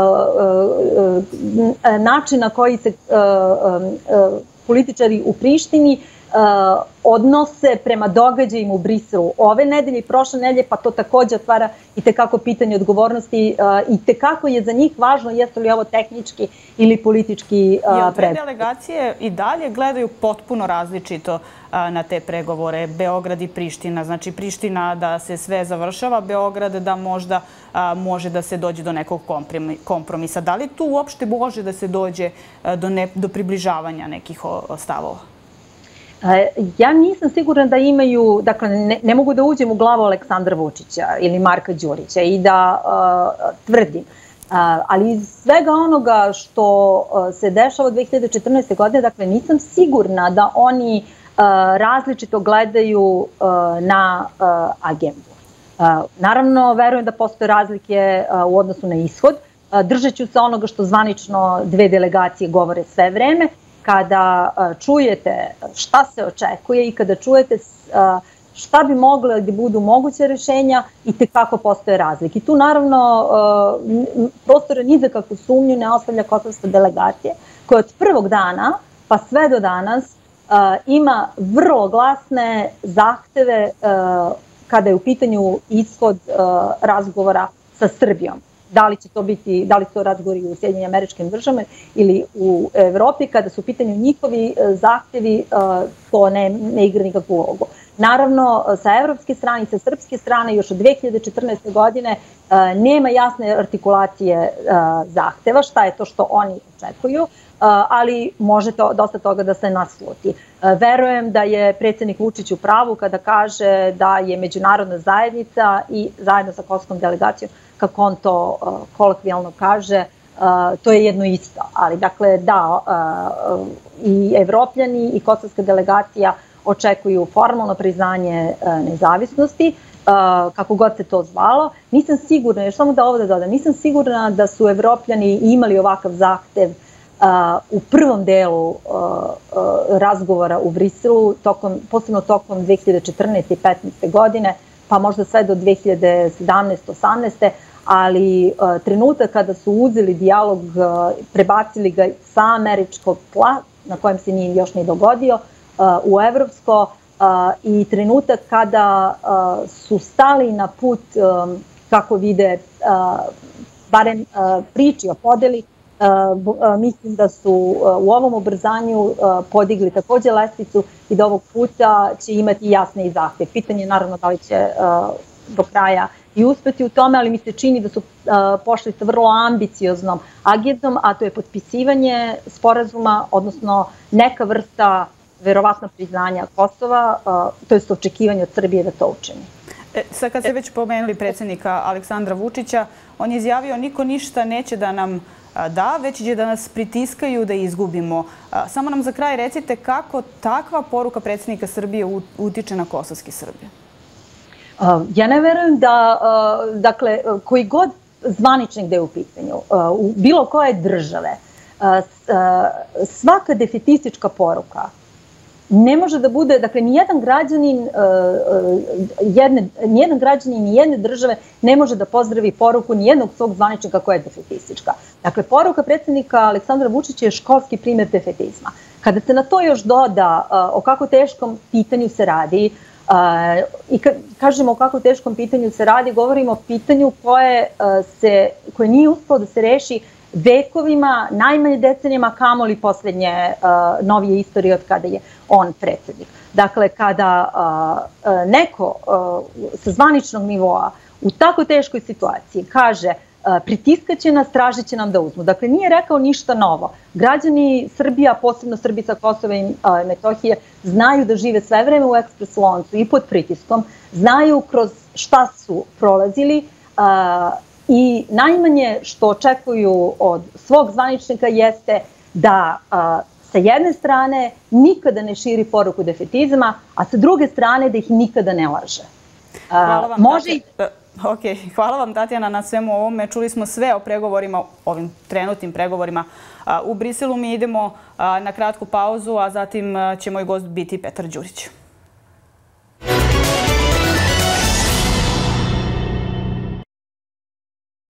način na koji se političari u Prištini odnose prema događajima u Briselu ove nedelje i prošle nedelje, pa to takođe otvara i tekako pitanje odgovornosti i tekako je za njih važno jesu li ovo tehnički ili politički pregovori. Jel te delegacije i dalje gledaju potpuno različito na te pregovore, Beograd i Priština? Znači Priština da se sve završava, Beograd da možda može da se dođe do nekog kompromisa. Da li tu uopšte može da se dođe do približavanja nekih stavova? Ja nisam sigurna da imaju, dakle ne mogu da uđem u glavu Aleksandra Vučića ili Marka Đurića i da tvrdim, ali iz svega onoga što se dešava od dve hiljade četrnaeste. godine, dakle nisam sigurna da oni različito gledaju na agendu. Naravno, verujem da postoje razlike u odnosu na ishod. Držeću se onoga što zvanično dve delegacije govore sve vreme. Kada čujete šta se očekuje i kada čujete šta bi mogle da budu moguće rešenja, i tekako postoje razlike. I tu naravno prostora ni za kakvu sumnju ne ostavlja kosovska delegacija, koja od prvog dana pa sve do danas ima vrlo glasne zahteve kada je u pitanju ishod razgovora sa Srbijom. Da li će to biti, da li to razgovori u Sjedinjenim Američkim Državama ili u Evropi, kada su u pitanju njihovi zahtevi, to ne, ne igra nikakvu ulogu. Naravno, sa evropske strane i sa srpske strane još od dve hiljade četrnaeste. godine nema jasne artikulacije zahteva, šta je to što oni očekuju, ali može to, dosta toga da se nasluti. Verujem da je predsjednik Vučić u pravu kada kaže da je međunarodna zajednica i zajedno sa kosovskom delegacijom, kako on to kolokvijalno kaže, to je jedno isto. Ali dakle da, i Evropljani i kosovska delegacija očekuju formalno priznanje nezavisnosti, kako god se to zvalo. Nisam sigurna, još samo da ovo da dodam, nisam sigurna da su Evropljani imali ovakav zahtev u prvom delu razgovora u Briselu, posebno tokom dve hiljade četrnaeste i petnaeste godine, pa možda sve do dve hiljade sedamnaeste osamnaeste ali trenutak kada su uzeli dijalog, prebacili ga sa američkog tla, na kojem se nije još ni dogodio, u evropsko, i trenutak kada su stali na put, kako vide, barem priči o podeli, mislim da su u ovom ubrzanju podigli takođe lestvicu i da ovog puta će imati jasne i zahteve. Pitanje je naravno da li će do kraja i uspeti u tome, ali mi se čini da su pošli sa vrlo ambicioznom agendom, a to je potpisivanje sporazuma, odnosno neka vrsta verovatno priznanja Kosova, to je očekivanje od Srbije da to učini. Sad kad ste već pomenuli predsjednika Aleksandra Vučića, on je izjavio niko ništa neće da nam da, već će da nas pritiskaju da izgubimo. Samo nam za kraj recite kako takva poruka predsjednika Srbije utiče na kosovski Srbije. Ja ne verujem da, dakle, koji god zvaničnik da je u pitanju, u bilo koje države, svaka defetistička poruka ne može da bude, dakle, nijedan građanin jedne, nijedan građanin nijedne države ne može da pozdravi poruku nijednog svog zvaničnika koja je defetistička. Dakle, poruka predsjednika Aleksandra Vučića je školski primjer defetizma. Kada se na to još doda o kako teškom pitanju se radi, i kad kažemo o kako teškom pitanju se radi, govorimo o pitanju koje, se, koje nije uspelo da se reši vekovima, najmanje decenijama, kamoli poslednje novije istorije od kada je on predsjednik. Dakle, kada neko sa zvaničnog nivoa u tako teškoj situaciji kaže pritiskat će nas, tražit će nam da uzmu. Dakle, nije rekao ništa novo. Građani Srbija, posebno Srbi sa Kosova i Metohije, znaju da žive sve vreme u ekspres loncu i pod pritiskom, znaju kroz šta su prolazili i najmanje što očekuju od svog zvaničnika jeste da sa jedne strane nikada ne širi poruku defetizma, a sa druge strane da ih nikada ne laže. Hvala vam, Može... Ok, hvala vam, Tatjana, na svemu ovome. Čuli smo sve o pregovorima, ovim trenutnim pregovorima u Briselu. Mi idemo na kratku pauzu, a zatim će moj gost biti Petar Đurić.